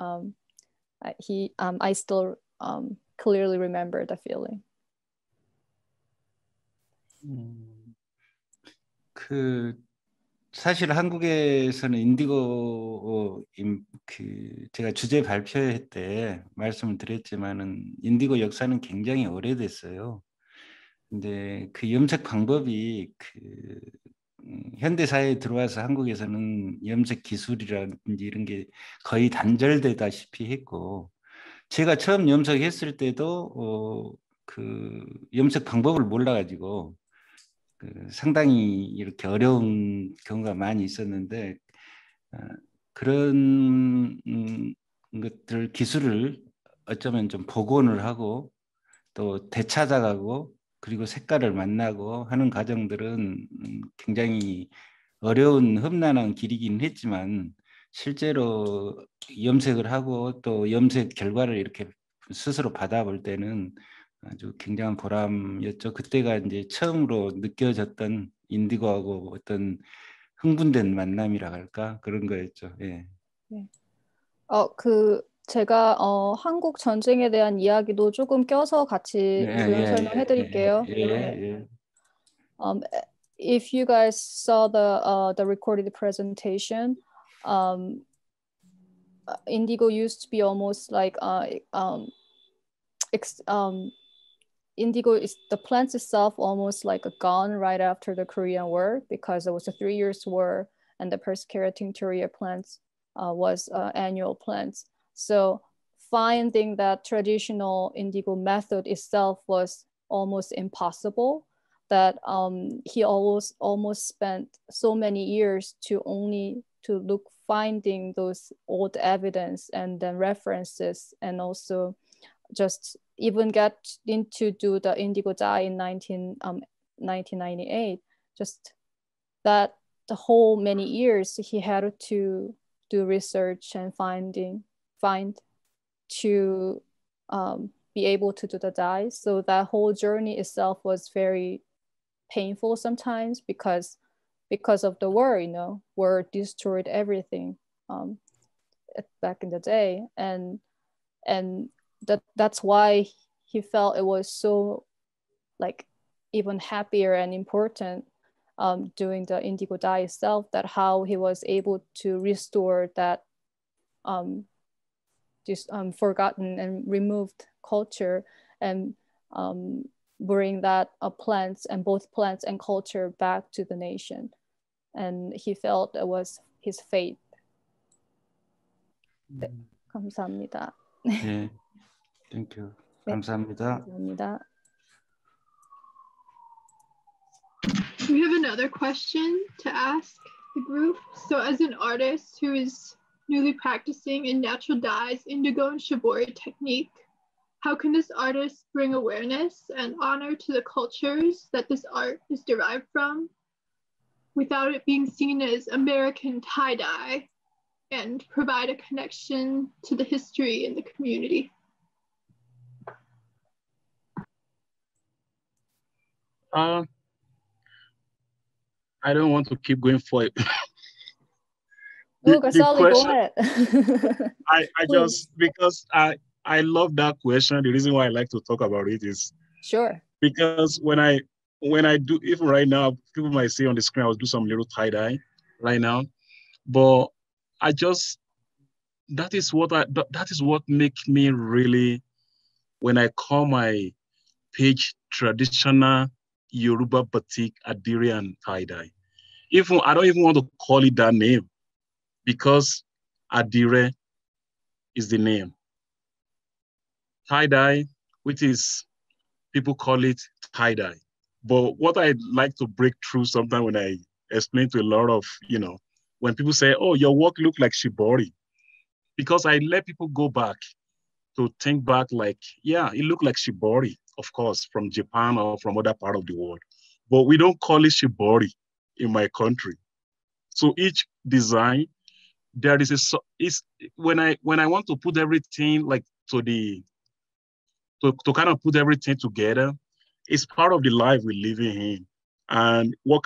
C: I still clearly remember the feeling.
F: 사실 한국에서는 인디고 제가 주제 발표회 때 말씀을 드렸지만은 인디고 역사는 굉장히 오래됐어요. 근데 그 염색 방법이 현대 사회에 들어와서 한국에서는 염색 기술이라든지 이런 게 거의 단절되다시피 했고, 제가 처음 염색했을 때도 그 염색 방법을 몰라가지고 상당히 이렇게 어려운 경우가 많이 있었는데, 그런 것들 기술을 어쩌면 좀 복원을 하고 또 되찾아가고 그리고 색깔을 만나고 하는 과정들은 굉장히 어려운 험난한 길이긴 했지만 실제로 염색을 하고 또 염색 결과를 이렇게 스스로 받아볼 때는 아주 굉장한 보람이었죠. 그때가 이제 처음으로 느껴졌던 인디고하고 어떤 흥분된 만남이라 할까 그런 거였죠. 예.
C: 네. 제가 한국 전쟁에 대한 이야기도 조금 껴서 같이 설명해 드릴게요.
F: 예.
C: If you guys saw the recorded presentation, Indigo used to be almost like Indigo is the plant itself almost like gone right after the Korean War, because there was a 3 years war and the Persicaria tinctoria plants was annual plants. So finding that traditional indigo method itself was almost impossible, that he almost spent so many years to look finding those old evidence and then references, and also just even get into do the indigo dye in 1998. Just that the whole many years he had to do research and find to be able to do the dye. So that whole journey itself was very painful sometimes because of the war, war destroyed everything back in the day, and that's why he felt it was so like even happier and important doing the indigo dye itself, that how he was able to restore that forgotten and removed culture, and bring that plants and both plants and culture back to the nation. And he felt it was his fate. 네, 감사합니다.
F: 네, thank you. 감사합니다.
C: 감사합니다.
I: We have another question to ask the group. So as an artist who is newly practicing in natural dyes, indigo and shibori technique, how can this artist bring awareness and honor to the cultures that this art is derived from without it being seen as American tie-dye, and provide a connection to the history and the community?
G: I don't want to keep going for it.
C: No, Ghazali, go ahead.
G: I just, because I love that question. The reason why I like to talk about it is
C: sure,
G: because when I do, even right now, people might see on the screen, I'll do some little tie-dye right now, but I just, that is what makes me really, when I call my page traditional Yoruba batik, Adire, and tie-dye. Even I don't even want to call it that name, because Adire is the name. Tie-dye, which is, people call it tie-dye. But what I like to break through sometimes when I explain to a lot of, when people say, oh, your work look like shibori, because I let people go back to think back like, yeah, it looked like shibori, of course, from Japan or from other part of the world. But we don't call it shibori in my country. So each design, there is when I want to put everything like to kind of put everything together, it's part of the life we're living in, and what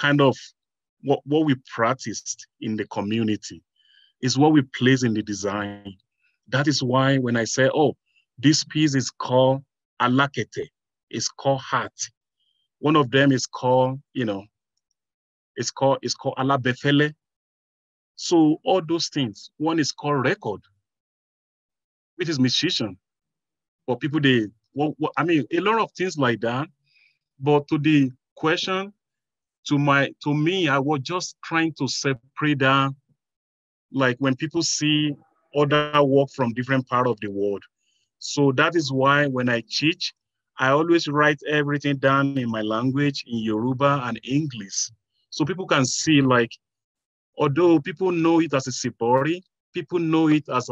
G: we practiced in the community is what we place in the design. That is why when I say, oh, this piece is called alakete, it's called heart. One of them is called, it's called alabefele. So all those things, one is called record, which is musician. But people, a lot of things like that. But to the question, to me, I was just trying to separate that, like when people see other work from different part of the world. So that is why when I teach, I always write everything down in my language, in Yoruba and English. So people can see, like, although people know it as a sibori, people know it as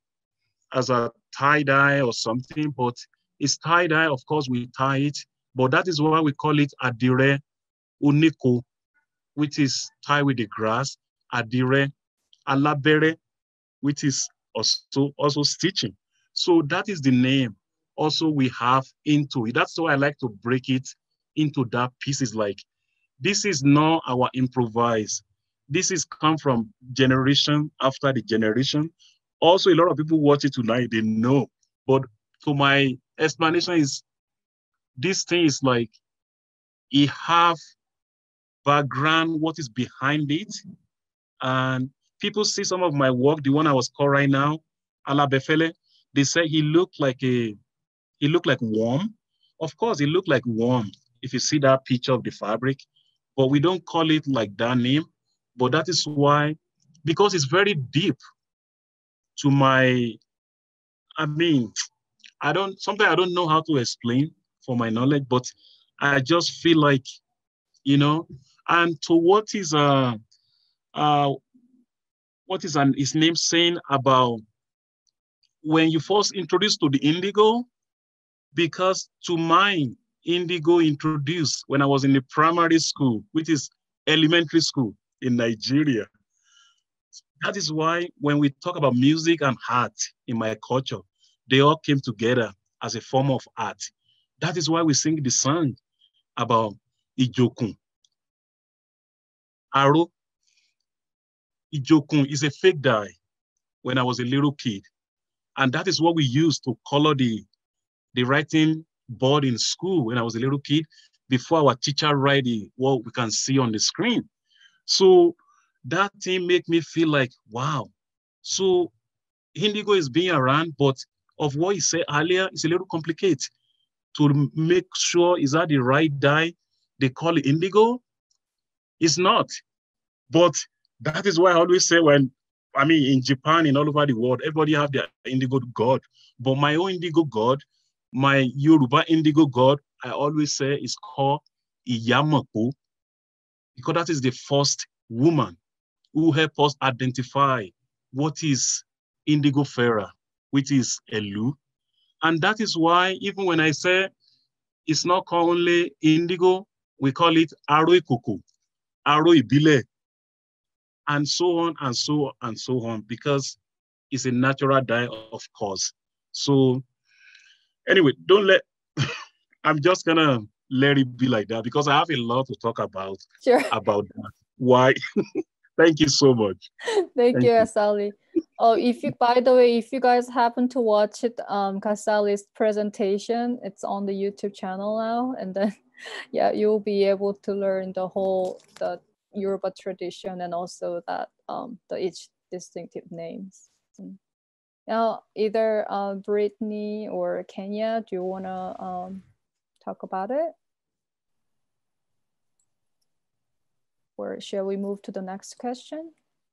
G: a tie-dye or something, but it's tie-dye, of course we tie it, but that is why we call it adire uniko. which is tie with the grass, adire, alabere, which is also stitching. So that is the name also we have into it. That's why I like to break it into that pieces. Like, this is not our improvise. This is come from generation after the generation. Also, a lot of people watch it tonight, they know. But to my explanation is, this thing is like, it have background, what is behind it. And people see some of my work, the one I was called right now, Alabefele, they say he looked like worm. Of course, it looked like worm if you see that picture of the fabric, but we don't call it like that name. But that is why, because it's very deep to my, I mean, sometimes I don't know how to explain for my knowledge, but I just feel like, and to what is his name saying about when you first introduced to the indigo, because to mine, indigo introduced when I was in the primary school, which is elementary school in Nigeria. That is why when we talk about music and art in my culture, they all came together as a form of art. That is why we sing the song about Ijokun. Aro. Ijokun is a fake dye when I was a little kid. And that is what we used to color the writing board in school when I was a little kid, before our teacher write what we can see on the screen. So that thing made me feel like, wow. So indigo is being around, but of what he said earlier, it's a little complicated to make sure, is that the right dye they call it indigo? It's not. But that is why I always say, in Japan and all over the world, everybody have their indigo god. But my own indigo god, my Yoruba indigo god, I always say is called Iyamako, because that is the first woman who helped us identify what is indigo fera, which is Elu. And that is why even when I say it's not called only indigo, we call it Aro Ikoko, Aro Ibile, and so on and so on and so on, because it's a natural dye, of course. So anyway, I'm just gonna let it be like that, because I have a lot to talk about.
C: Sure.
G: About that. Why? Thank you so much.
C: Thank you, Asali. Oh, by the way, if you guys happen to watch it, Kasali's presentation, it's on the YouTube channel now, and then yeah, you'll be able to learn the Yoruba tradition, and also that each distinctive names. Now, either Brittany or Kenya, do you want to talk about it? Or shall we move to the next question?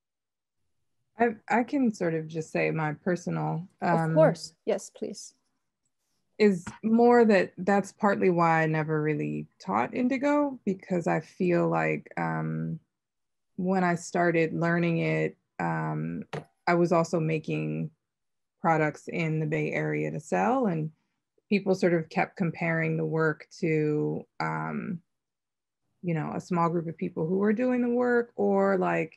E: I can sort of just say my personal.
C: Of course, yes, please.
E: Is more that's partly why I never really taught indigo, because I feel like when I started learning it, I was also making products in the Bay Area to sell, and people sort of kept comparing the work to a small group of people who were doing the work, or like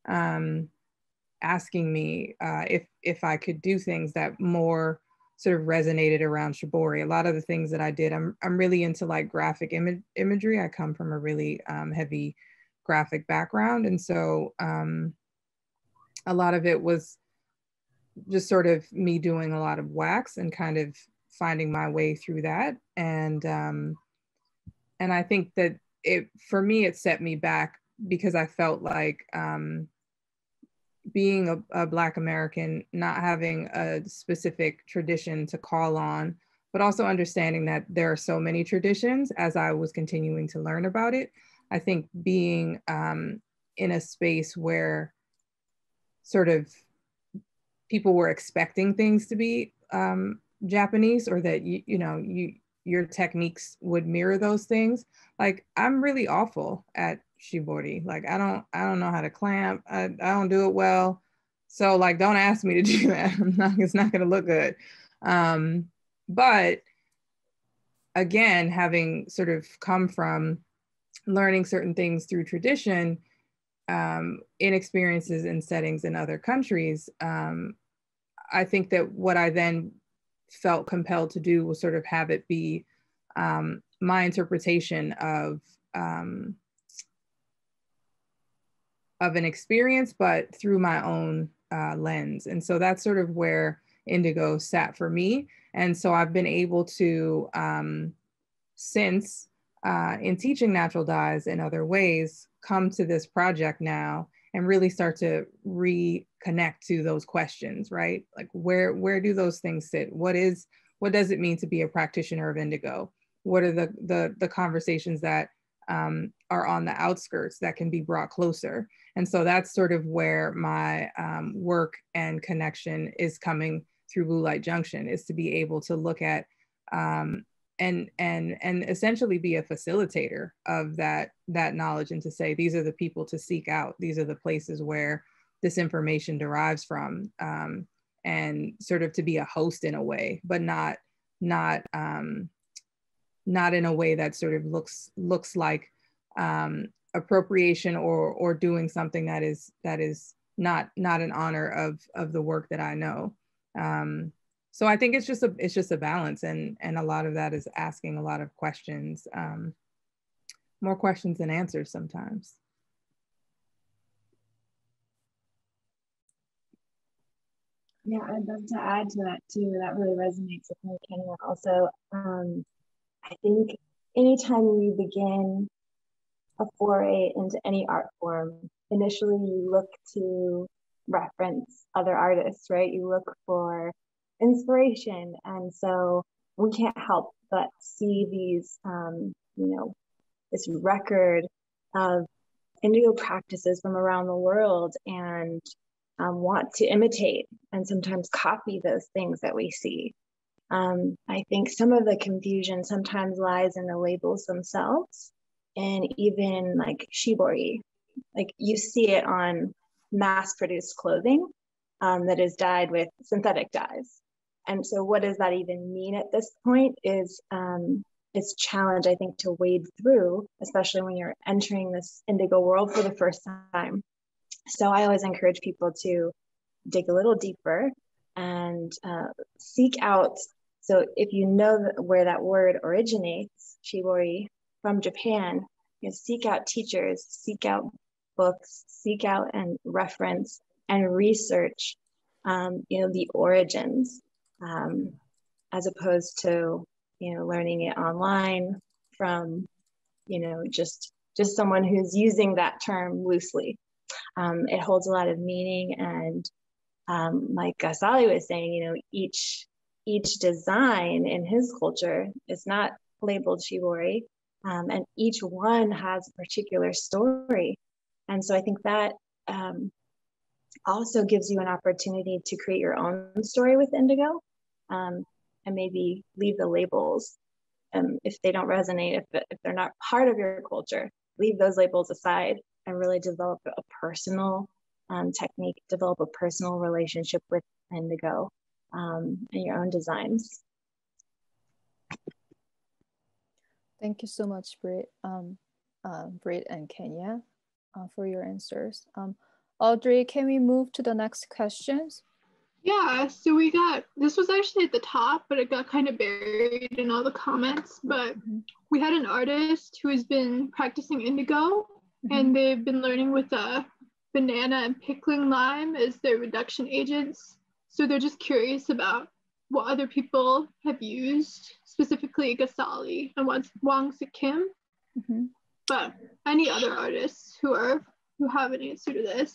E: asking me if I could do things that more sort of resonated around shibori. A lot of the things that I did, I'm really into like graphic imagery. I come from a really heavy graphic background, and so a lot of it was just sort of me doing a lot of wax and kind of finding my way through that. And I think that for me, it set me back, because I felt like being a Black American, not having a specific tradition to call on, but also understanding that there are so many traditions as I was continuing to learn about it. I think being in a space where sort of people were expecting things to be Japanese, or that your techniques would mirror those things. Like, I'm really awful at shibori. Like, I don't know how to clamp. I don't do it well. So like, don't ask me to do that. It's not gonna look good. But again, having sort of come from learning certain things through tradition, in experiences and settings in other countries, I think that what I then felt compelled to do was sort of have it be my interpretation of an experience, but through my own lens. And so that's sort of where Indigo sat for me. And so I've been able to, since in teaching natural dyes in other ways, come to this project now and really start to reconnect to those questions, right? Like where do those things sit? What does it mean to be a practitioner of Indigo? What are the conversations that are on the outskirts that can be brought closer? And so that's sort of where my work and connection is coming through Blue Light Junction, is to be able to look at and essentially be a facilitator of that knowledge, and to say, these are the people to seek out, these are the places where this information derives from, and sort of to be a host in a way, but not in a way that sort of looks like appropriation or doing something that is not in honor of the work that I know. So I think it's just a balance, and a lot of that is asking a lot of questions, more questions than answers sometimes.
H: Yeah, I'd love to add to that too. That really resonates with me, Kenya. Also, I think anytime you begin a foray into any art form, initially you look to reference other artists, right? You look for inspiration. And so we can't help but see these, this record of Indigo practices from around the world, and want to imitate and sometimes copy those things that we see. I think some of the confusion sometimes lies in the labels themselves, and even like shibori, like you see it on mass-produced clothing that is dyed with synthetic dyes. And so what does that even mean at this point is it's challenge, I think, to wade through, especially when you're entering this Indigo world for the first time. So I always encourage people to dig a little deeper and seek out. So if you know where that word originates, shibori, from Japan, seek out teachers, seek out books, seek out and reference and research, the origins, as opposed to, learning it online from, just someone who's using that term loosely. It holds a lot of meaning, and like Ghazali was saying, each design in his culture is not labeled shibori, and each one has a particular story. And so I think that also gives you an opportunity to create your own story with Indigo, and maybe leave the labels if they don't resonate, if they're not part of your culture, leave those labels aside and really develop a personal technique, develop a personal relationship with Indigo and your own designs.
C: Thank you so much, Britt and Kenya, for your answers. Audrey, can we move to the next questions?
I: Yeah, so this was actually at the top, but it got kind of buried in all the comments. But we had an artist who has been practicing Indigo, and they've been learning with banana and pickling lime as their reduction agents. So they're just curious about what other people have used, specifically Ghazali and Wang Kim. But any other artists who have an answer to this?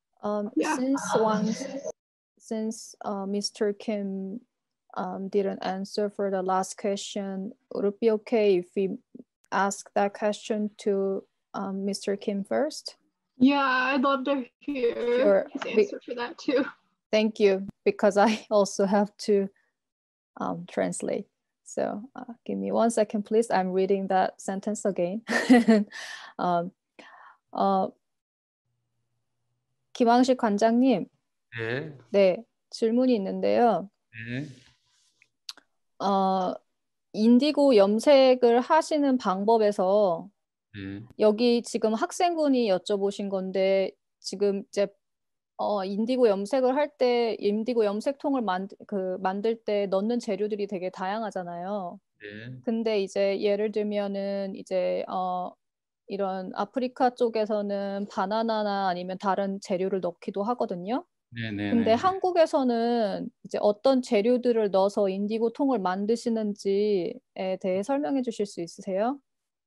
C: Since Mr. Kim didn't answer for the last question, would it be okay if we ask that question to Mr. Kim first?
I: Yeah, I'd love to hear his answer for that too.
C: Thank you, because I also have to translate. So give me 1 second, please. I'm reading that sentence again. 김왕식 관장님, 네, 질문이 있는데요. 인디고 염색을 하시는 방법에서 여기 지금 학생분이 여쭤보신 건데 지금 이제 인디고 염색을 할 때 인디고 염색통을 만들 때 넣는 재료들이 되게 다양하잖아요. 근데 이제 예를 들면은 이제 이런 아프리카 쪽에서는 바나나나 아니면 다른 재료를 넣기도 하거든요. 근데 한국에서는 이제 어떤 재료들을 넣어서 인디고 통을 만드시는지에 대해 설명해 주실 수 있으세요?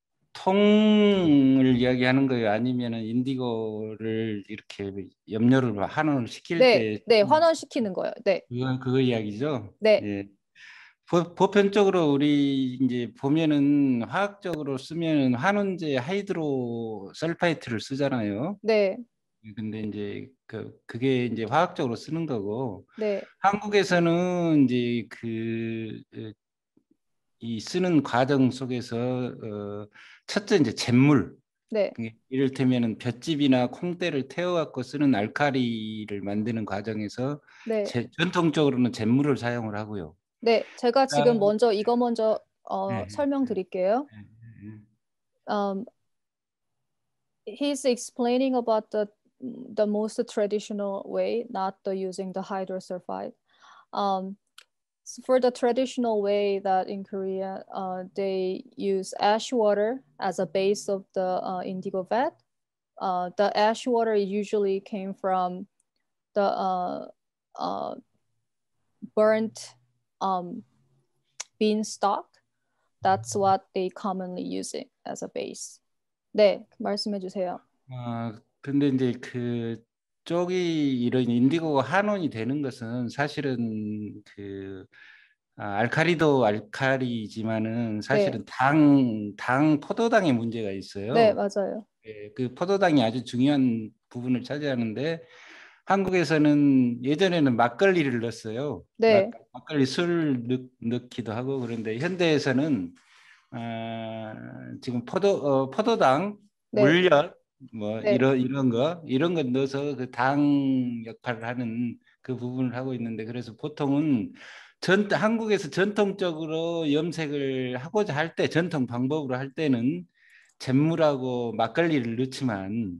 F: 통을 이야기하는 거예요? 아니면은 인디고를 이렇게 염료를 환원을 시킬 때?
C: 네, 환원시키는 거예요. 네.
F: 그거 이야기죠?
C: 네.
F: 예. 보편적으로 우리 이제 보면은 화학적으로 쓰면은 환원제 하이드로 설파이트를 쓰잖아요.
C: 네.
F: 근데 이제 그게 이제 화학적으로 쓰는 거고,
C: 네.
F: 한국에서는 이제 이 쓰는 과정 속에서 첫째 이제 잿물,
C: 네.
F: 이를테면은 볏짚이나 콩대를 태워갖고 쓰는 알카리를 만드는 과정에서
C: 네.
F: 전통적으로는 잿물을 사용을 하고요.
C: 네, 제가 지금 이거 먼저
F: 네.
C: 설명드릴게요. He's explaining about the most traditional way, not using the hydrosulfide. For the traditional way that in Korea, they use ash water as a base of the indigo vat. The ash water usually came from the burnt beanstalk. That's what they commonly use it as a base. 네, 말씀해 주세요.
F: 근데 이제 쪽이 이런 인디고가 환원이 되는 것은 사실은 알카리도 알카리지만은 사실은 당 포도당의 문제가 있어요.
C: 네, 맞아요.
F: 그 포도당이 아주 중요한 부분을 차지하는데 한국에서는 예전에는 막걸리를 넣었어요.
C: 네.
F: 막걸리 술 넣기도 하고. 그런데 현대에서는 지금 포도당, 물엿 뭐 이런 거 넣어서 그 당 역할을 하는 그 부분을 하고 있는데, 그래서 보통은 한국에서 전통적으로 염색을 하고자 할 때, 전통 방법으로 할 때는 잿물하고 막걸리를 넣지만,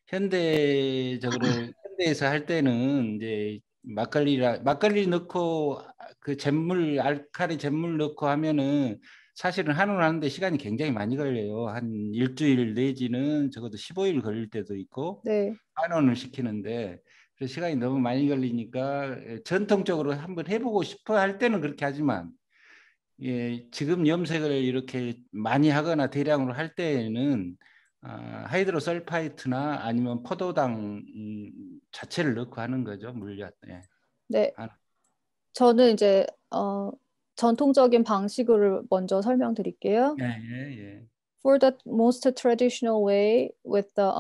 F: 현대에서 할 때는 이제 막걸리 넣고 그 알칼리 잿물 넣고 하면은 사실은 환원하는데 시간이 굉장히 많이 걸려요. 한 일주일 내지는 적어도 15일 걸릴 때도 있고, 환원을 시키는데 그래서 시간이 너무 많이 걸리니까 전통적으로 한번 해보고 싶어 할 때는 그렇게 하지만, 지금 염색을 이렇게 많이 하거나 대량으로 할 때에는 하이드로 설파이트나 아니면 포도당 자체를 넣고 하는 거죠, 물엿.
C: 네. 저는 이제 전통적인 방식을 먼저 설명드릴게요. For the most traditional way with the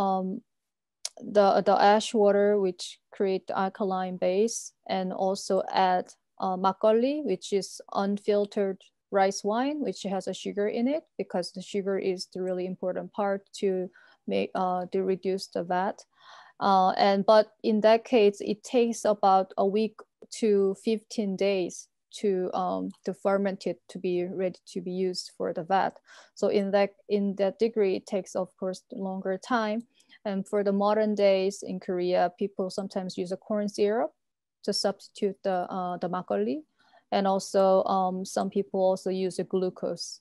C: ash water, which create the alkaline base, and also add makgeolli, which is unfiltered rice wine, which has a sugar in it, because the sugar is the really important part to make to reduce the vat. But in that case, it takes about a week to 15 days to ferment it to be ready to be used for the vat. So in that degree, it takes, of course, longer time. And for the modern days in Korea, people sometimes use a corn syrup to substitute the makgeolli, and also some people also use a glucose.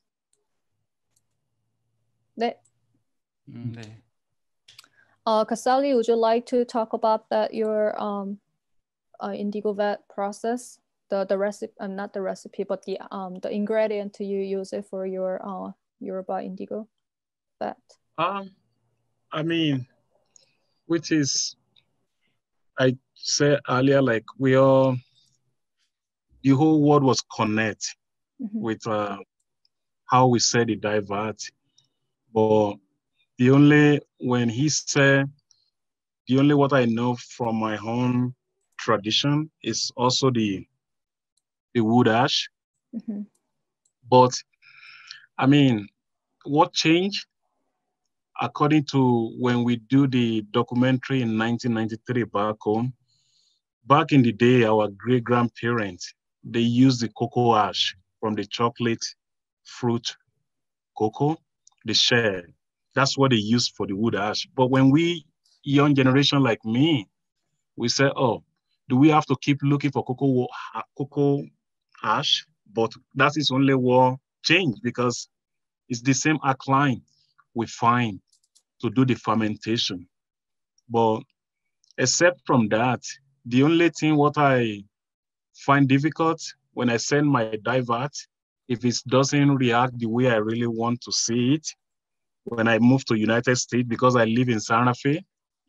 C: 네.
F: 네.
C: Kasali, would you like to talk about your indigo vat process? The recipe, not the recipe, but the ingredient you use it for your Yoruba indigo vat.
G: I mean, which is, I said earlier, like the whole world was connect with how we said it divert. But when he said, the only what I know from my own tradition is also the wood ash. But I mean, what changed? According to when we do the documentary in 1993 back home, back in the day, our great-grandparents, they used the cocoa ash from the chocolate fruit cocoa, the shell. That's what they use for the wood ash. But when we, young generation like me, we say, oh, do we have to keep looking for cocoa ash? But that is only what changed, because it's the same alkaline we find to do the fermentation. But except from that, the only thing what I find difficult when I send my dye vat, if it doesn't react the way I really want to see it, when I move to United States, because I live in Santa Fe,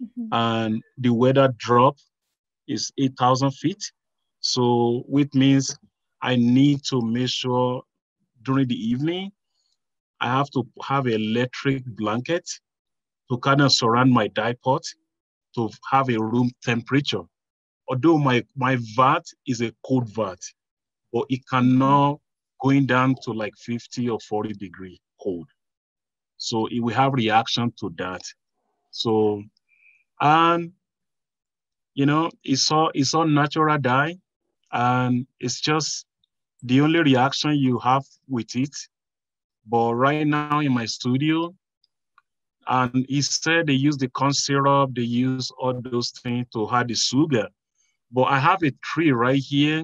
G: and the weather drop is 8,000 feet. So which means I need to make sure during the evening, I have to have an electric blanket to kind of surround my dye pot to have a room temperature. Although my vat is a cold vat, but it cannot going down to like 50 or 40 degree cold. So it will have reaction to that. So, and you know, it's all natural dye, and it's just the only reaction you have with it. But right now in my studio, and he said they use the corn syrup, they use all those things to add the sugar. But I have a tree right here.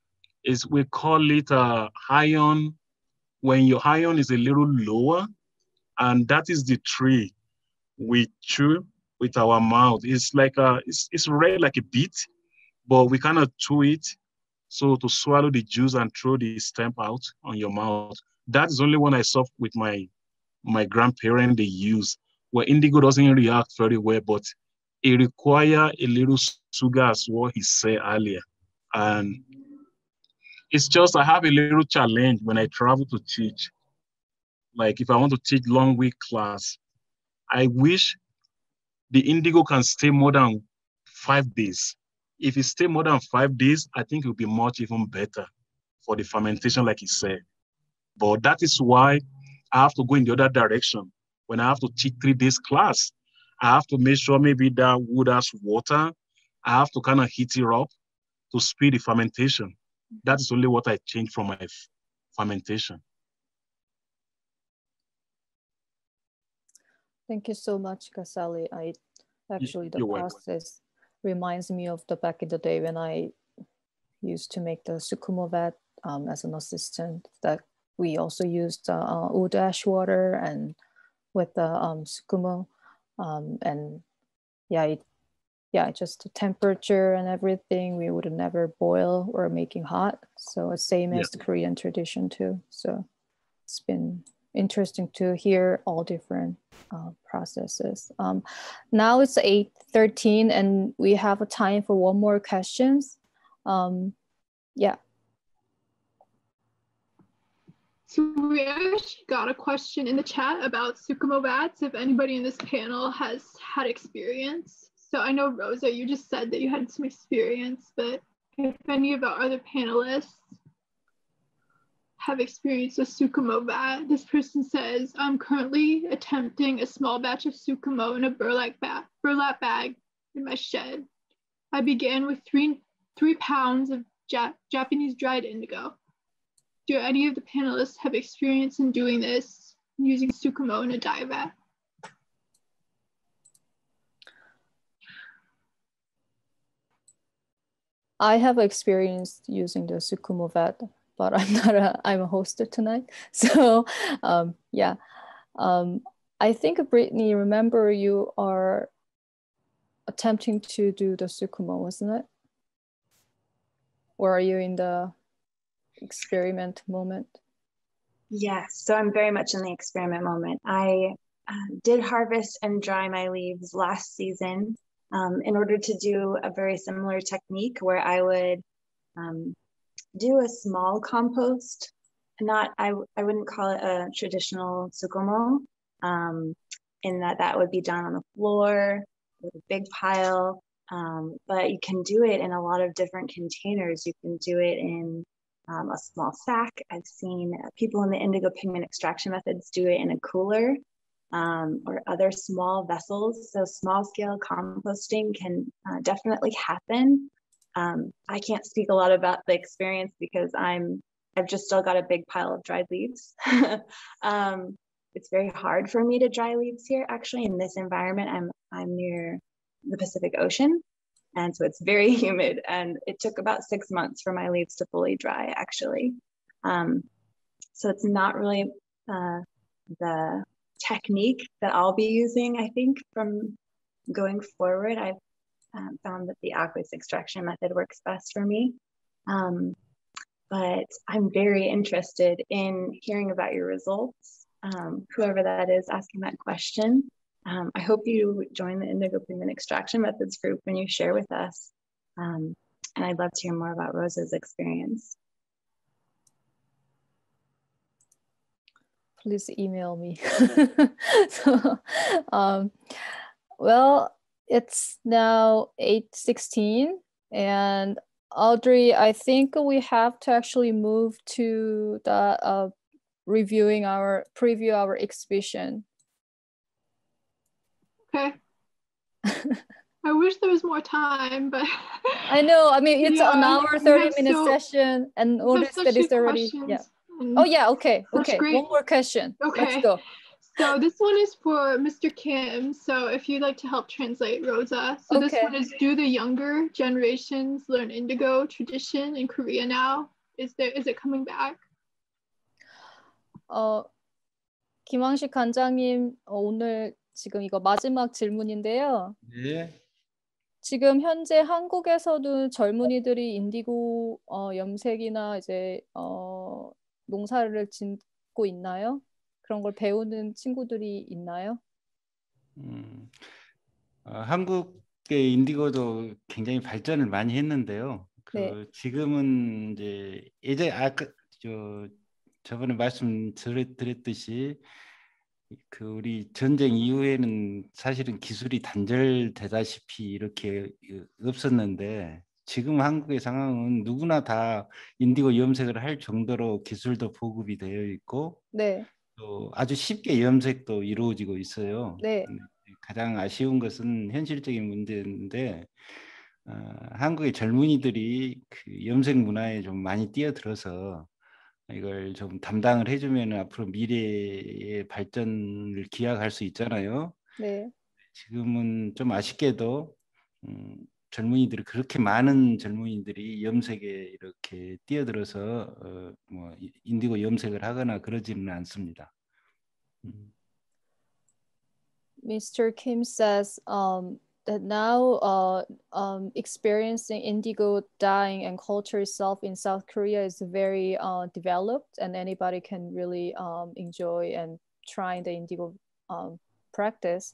G: We call it iron. When your iron is a little lower, and that is the tree we chew with our mouth. It's like it's red like a beet, but we kind of chew it. So to swallow the juice and throw the stem out on your mouth. That is only one I saw with my grandparents they use. Where indigo doesn't react very well, but it requires a little sugar as what he said earlier. And it's just, I have a little challenge when I travel to teach. Like if I want to teach long week class, I wish the indigo can stay more than 5 days. If it stay more than 5 days, I think it will be much even better for the fermentation, like he said. But that is why I have to go in the other direction. When I have to teach 3 days class, I have to make sure maybe that wood has water. I have to kind of heat it up to speed the fermentation. That is only what I change from my fermentation.
C: Thank you so much, Kasali. The
G: You're
C: process reminds me of the back in the day when I used to make the Sukumo vat as an assistant, that we also used wood ash water and with the Sukumo, and just the temperature and everything, we would never boil or making hot. So it's same as the Korean tradition too. So it's been interesting to hear all different processes. Now it's 8:13 and we have a time for one more questions.
I: So we actually got a question in the chat about Sukumo vats, if anybody in this panel has had experience. So I know, Rosa, you just said that you had some experience, but if any of our other panelists have experienced a Sukumo vat, this person says, I'm currently attempting a small batch of Sukumo in a burlap bag in my shed. I began with three pounds of Japanese dried indigo. Do any of the panelists have experience in doing this, using Sukumo in a dye vat?
C: I have experience using the Sukumo vat, but I'm a host tonight. So I think Brittany, remember you are attempting to do the Sukumo, wasn't it? Or are you in the experiment moment?
H: Yes, so I'm very much in the experiment moment. I did harvest and dry my leaves last season in order to do a very similar technique where I would do a small compost. I wouldn't call it a traditional Sukumo, in that would be done on the floor with a big pile, but you can do it in a lot of different containers. You can do it in a small sack. I've seen people in the indigo pigment extraction methods do it in a cooler or other small vessels. So small scale composting can definitely happen. I can't speak a lot about the experience because I've just still got a big pile of dried leaves. it's very hard for me to dry leaves here. Actually, in this environment, I'm near the Pacific Ocean, and so it's very humid. And it took about 6 months for my leaves to fully dry, actually. So it's not really the technique that I'll be using, I think, from going forward. I've found that the aqueous extraction method works best for me. But I'm very interested in hearing about your results. Whoever that is asking that question, I hope you join the Indigo Pigment Extraction Methods group when you share with us. And I'd love to hear more about Rosa's experience.
C: Please email me. So, well, it's now 8:16, and Audrey, I think we have to actually move to the preview our exhibition.
I: Okay. I wish there was more time, but
C: I know. I mean, it's an hour, 30-minute session, and notice that it's already. Yeah. Oh yeah. Okay. Okay. One more question.
I: Okay.
C: Let's go.
I: So this one is for Mr. Kim. So if you'd like to help translate, Rosa. So this one is, do the younger generations learn Indigo tradition in Korea now? Is it coming back?
C: 김왕식 관장님, 오늘 지금 이거 마지막 질문인데요.
F: 네.
C: 지금 현재 한국에서도 젊은이들이 인디고 염색이나 이제 농사를 짓고 있나요? 그런 걸 배우는 친구들이 있나요?
F: 한국의 인디고도 굉장히 발전을 많이 했는데요.
C: 네.
F: 지금은 이제 예전 아까 저번에 말씀드렸듯이 우리 전쟁 이후에는 사실은 기술이 단절되다시피 이렇게 없었는데 지금 한국의 상황은 누구나 다 인디고 염색을 할 정도로 기술도 보급이 되어 있고
C: 네.
F: 또 아주 쉽게 염색도 이루어지고 있어요.
C: 네.
F: 가장 아쉬운 것은 현실적인 문제인데 한국의 젊은이들이 그 염색 문화에 좀 많이 뛰어들어서 이걸 좀 담당을 해주면 앞으로 미래의 발전을 기약할 수 있잖아요.
C: 네.
F: 지금은 좀 아쉽게도 젊은이들이 그렇게 많은 젊은이들이 염색에 이렇게 뛰어들어서 뭐 인디고 염색을 하거나 그러지는 않습니다.
C: Mr. Kim says that now experiencing indigo dyeing and culture itself in South Korea is very developed, and anybody can really enjoy and try the indigo practice.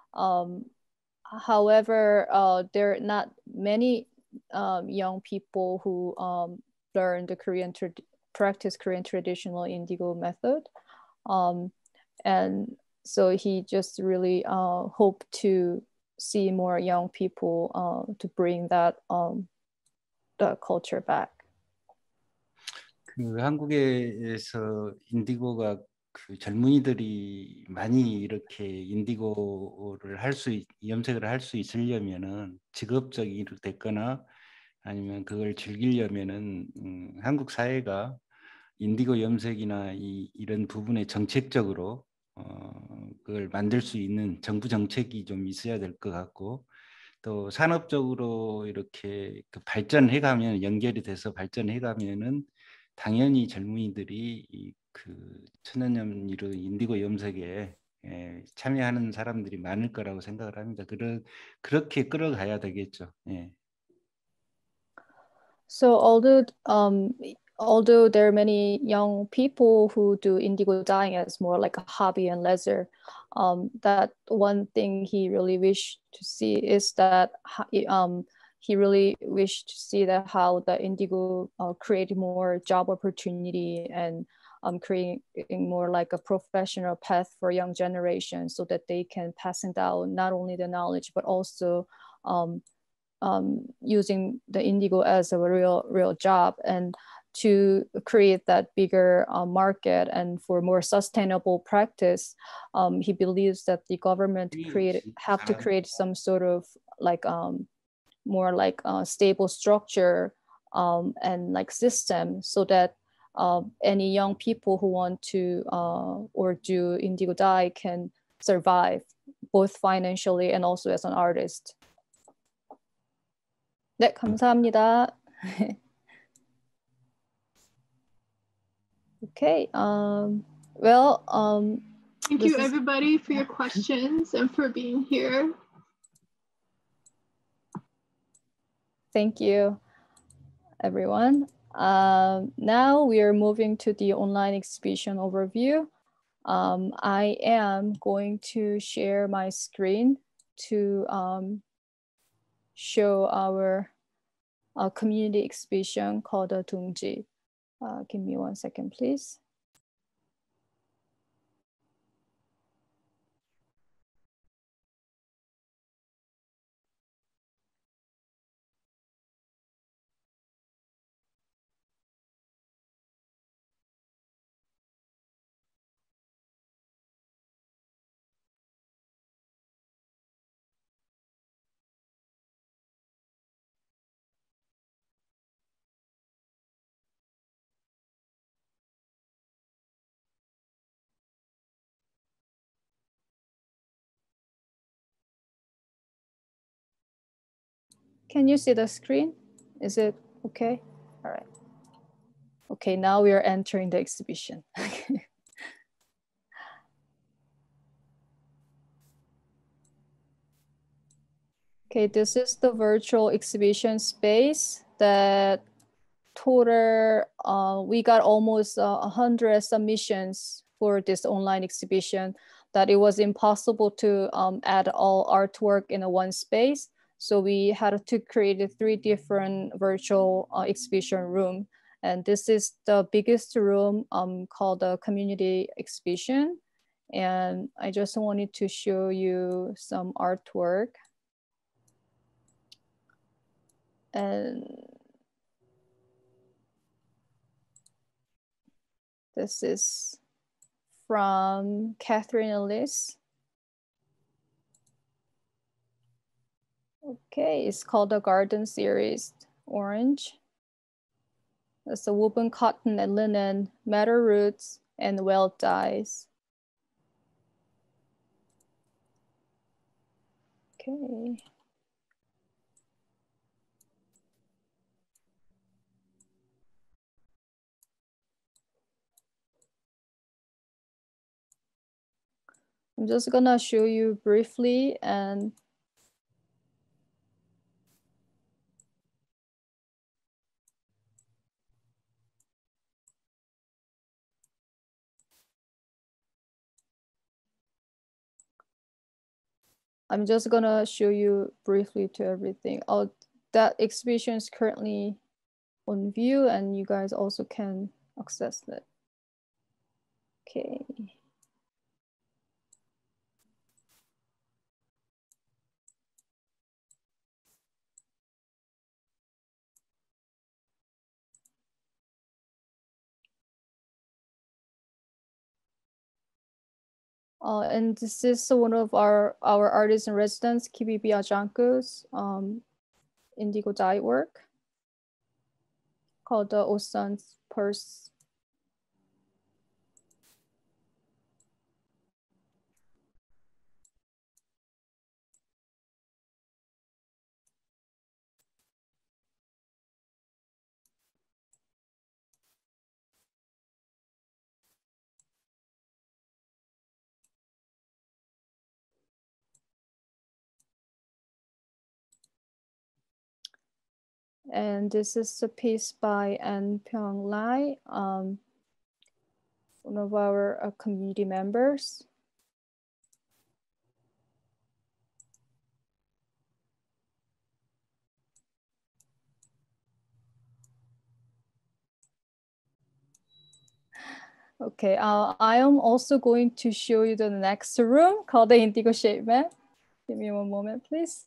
C: However, there are not many young people who learn the practice Korean traditional indigo method, and so he just really hoped to see more young people to bring that the culture back.
F: 한국에서 인디고가 젊은이들이 많이 이렇게 인디고를 염색을 할 수 있으려면은 직업적이 됐거나 아니면 그걸 즐기려면은 한국 사회가 인디고 염색이나 이런 부분에 정책적으로 그걸 만들 수 있는 정부 정책이 좀 있어야 될 것 같고 또 산업적으로 이렇게 발전해가면 연결이 돼서 발전해가면은 당연히 젊은이들이 그 천연염 인디고 염색에 참여하는 사람들이 많을 거라고 생각을 합니다. 그렇게 끌어가야 되겠죠. 예.
C: So although there are many young people who do indigo dyeing as more like a hobby and leisure, that one thing he really wished to see is that he really wished to see that how the indigo create more job opportunity and creating more like a professional path for young generation so that they can pass down not only the knowledge but also using the indigo as a real job, and to create that bigger market and for more sustainable practice. He believes that the government have to create some sort of like more like stable structure and like system so that any young people who want to or do indigo dye can survive both financially and also as an artist. 네, 감사합니다. Okay.
I: Thank you everybody for your questions and for being here.
C: Thank you, everyone. Now we are moving to the online exhibition overview. I am going to share my screen to show our community exhibition called Dungji. Give me 1 second, please. Can you see the screen? Is it okay? All right. Okay, now we are entering the exhibition. Okay, this is the virtual exhibition space that total, we got almost 100 submissions for this online exhibition, that it was impossible to add all artwork in a one space. So we had to create 3 different virtual exhibition room. And this is the biggest room called the community exhibition. And I just wanted to show you some artwork. And this is from Catherine Ellis. Okay, it's called the Garden Series, orange. It's a woven cotton and linen, meadow roots, and weld dyes. Okay. I'm just gonna show you briefly, and I'm just gonna show you briefly to everything. Oh, that exhibition is currently on view, and you guys also can access it. Okay. And this is one of our artists in residence, Kibi Biajanko's indigo dye work called the Osan's Purse. And this is a piece by An Pyong Lai, one of our community members. Okay, I am also going to show you the next room called the Indigo Shape Map. Give me 1 moment, please.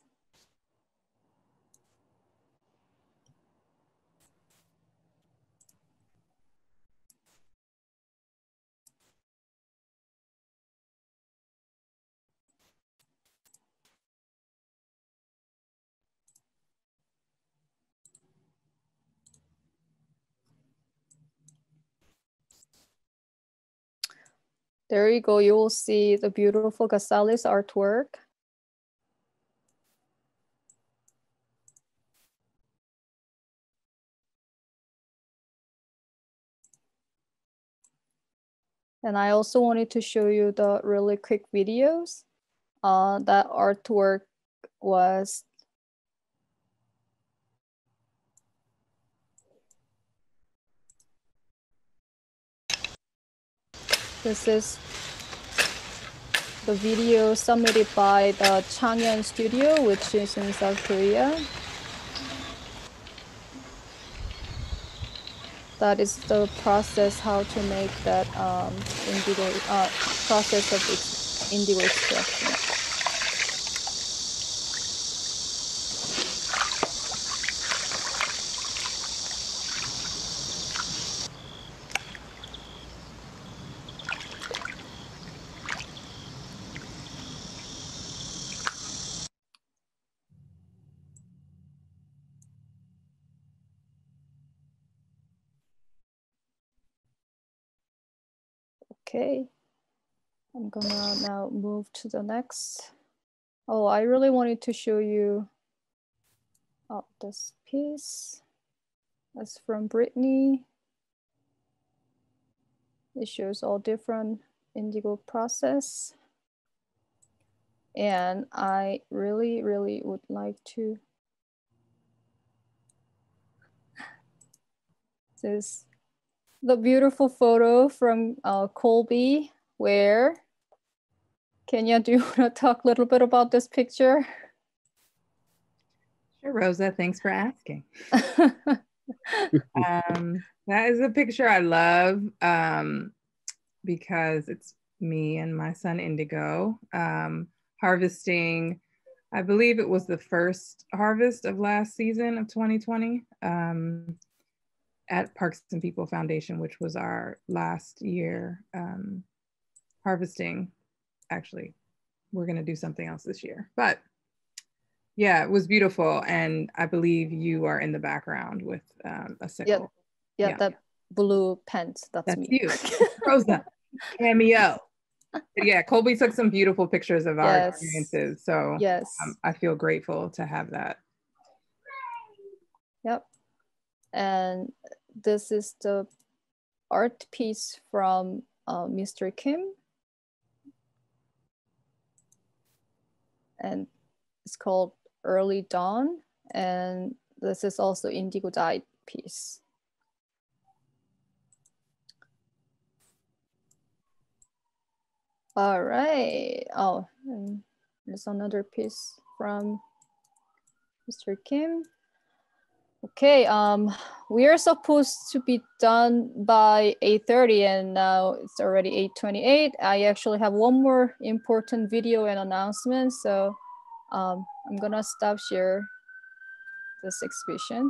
C: There you go. You will see the beautiful Ghazali's artwork. And I also wanted to show you the really quick videos. That artwork was this is the video submitted by the Changyeon Studio, which is in South Korea. That is the process how to make that indigo process of indigo extraction. Okay, I'm gonna now move to the next. Oh, I really wanted to show you this piece. That's from Brittany. It shows all different indigo process. And I really, really would like to this the beautiful photo from Colby, where Kenya, do you want to talk a little bit about this picture?
E: Sure, Rosa, thanks for asking. That is a picture I love because it's me and my son Indigo harvesting. I believe it was the first harvest of last season of 2020 at Parks and People Foundation, which was our last year harvesting. Actually, we're going to do something else this year, but yeah, it was beautiful. And I believe you are in the background with a sickle.
C: Yeah, that blue pants, that's me.
E: You, Rosa, cameo. But yeah, Colby took some beautiful pictures of our experiences. So
C: yes,
E: I feel grateful to have that.
C: Yep. And this is the art piece from Mr. Kim. And it's called Early Dawn. And this is also indigo dyed piece. All right. Oh, and there's another piece from Mr. Kim. Okay, we are supposed to be done by 8:30 and now it's already 8:28. I actually have one more important video and announcement. So I'm gonna stop share this exhibition.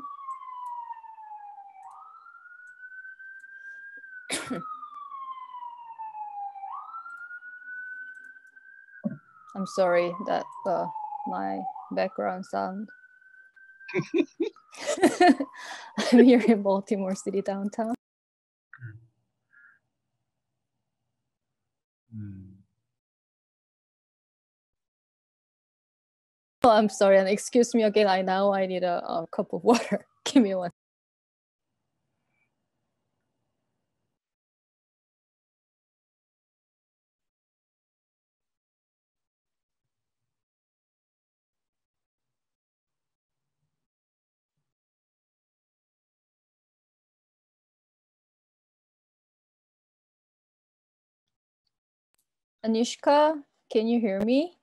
C: I'm sorry that my background sound. I'm here in Baltimore City downtown. Oh, I'm sorry, and excuse me again. I need a cup of water. Give me one. Anishka, can you hear me?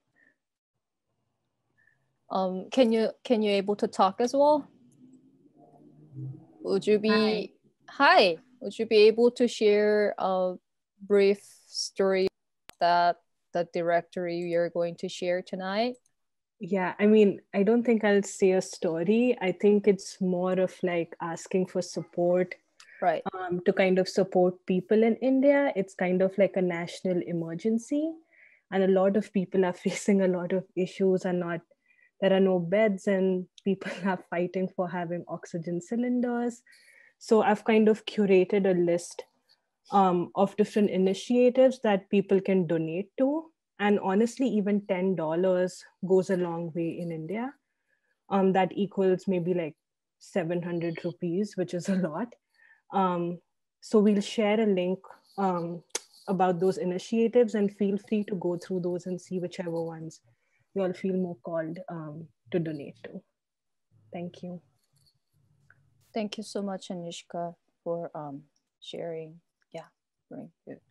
C: Can you able to talk as well? Would you be hi? Would you be able to share a brief story that the directory we are going to share tonight?
J: Yeah, I mean, I don't think I'll say a story. I think it's more of like asking for support,
C: right?
J: To kind of support people in India. It's kind of like a national emergency, and a lot of people are facing a lot of issues, and there are no beds, and people are fighting for having oxygen cylinders. So I've kind of curated a list of different initiatives that people can donate to. And honestly, even $10 goes a long way in India. That equals maybe like 700 rupees, which is a lot. So we'll share a link about those initiatives, and feel free to go through those and see whichever ones you all feel more called to donate to. Thank you.
C: Thank you so much, Anishka, for sharing. Yeah, very good.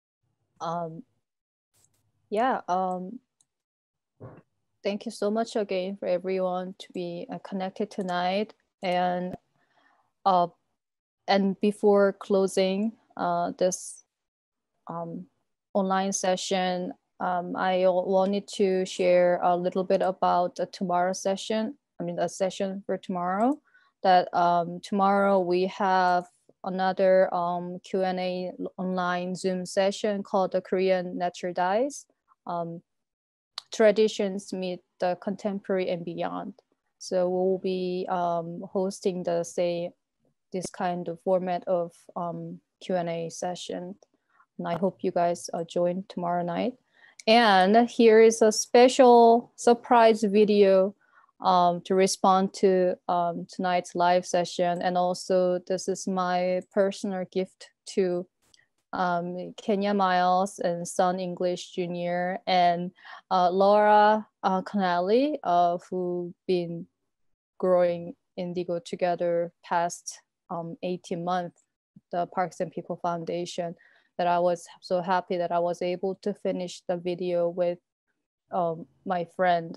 C: Thank you so much again for everyone to be connected tonight. And before closing this online session, I wanted to share a little bit about the tomorrow session. The session for tomorrow. That tomorrow we have another Q&A online Zoom session called the Korean Nature Dies. Traditions meet the contemporary and beyond. So we'll be hosting this kind of format of Q&A session. And I hope you guys join tomorrow night. And here is a special surprise video to respond to tonight's live session. And also this is my personal gift to Kenya Miles and Sun English Jr. and Laura Connelly, who've been growing Indigo together past 18 months, the Parks and People Foundation, that I was so happy that I was able to finish the video with my friend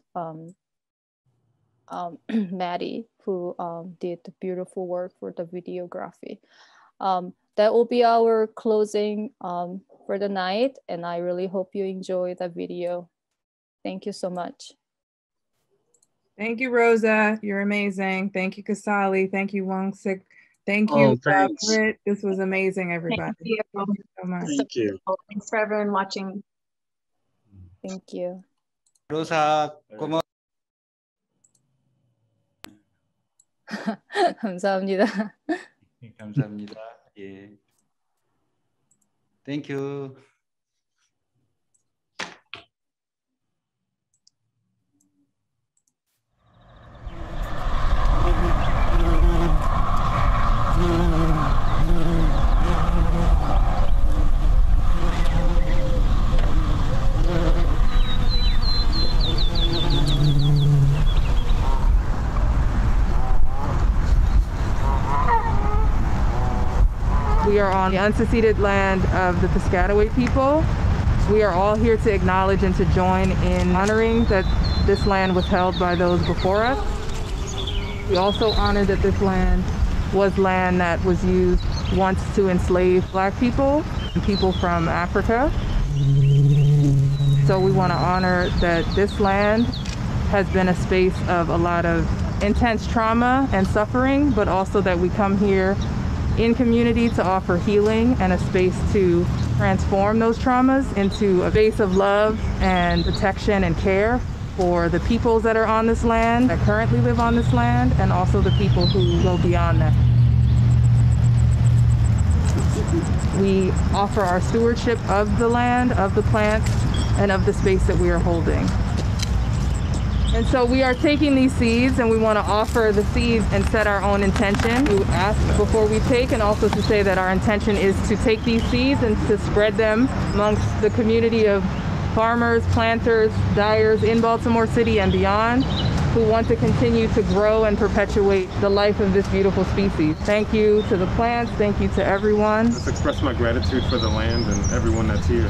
C: Maddie, who did the beautiful work for the videography. That will be our closing for the night, and I really hope you enjoy the video. Thank you so much.
E: Thank you, Rosa. You're amazing. Thank you, Kasali. Thank you, Wongsik. Thank you, Britt. This was amazing, everybody.
H: Thank you.
E: Thank you so much.
G: Thank you.
H: Thanks for everyone watching.
C: Thank you.
F: Rosa, 고마워.
C: 감사합니다.
F: 감사합니다. 예. Thank you.
E: We are on the unceded land of the Piscataway people. We are all here to acknowledge and to join in honoring that this land was held by those before us. We also honor that this land was land that was used once to enslave Black people and people from Africa. So we want to honor that this land has been a space of a lot of intense trauma and suffering, but also that we come here in community to offer healing and a space to transform those traumas into a base of love and protection and care for the peoples that are on this land, that currently live on this land, and also the people who go beyond that. We offer our stewardship of the land, of the plants, and of the space that we are holding. And so we are taking these seeds, and we want to offer the seeds and set our own intention to ask before we take, and also to say that our intention is to take these seeds and to spread them amongst the community of farmers, planters, dyers in Baltimore City and beyond, who want to continue to grow and perpetuate the life of this beautiful species. Thank you to the plants. Thank you to everyone.
K: Let's express my gratitude for the land and everyone that's here.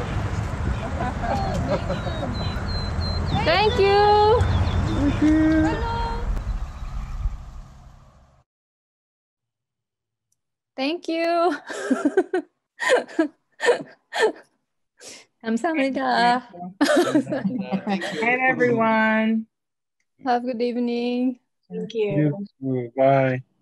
C: Thank you.
E: Thank you.
C: Thank you. 감사합니다.
E: Good night, everyone.
C: Have a good evening.
H: Thank you.
K: Bye.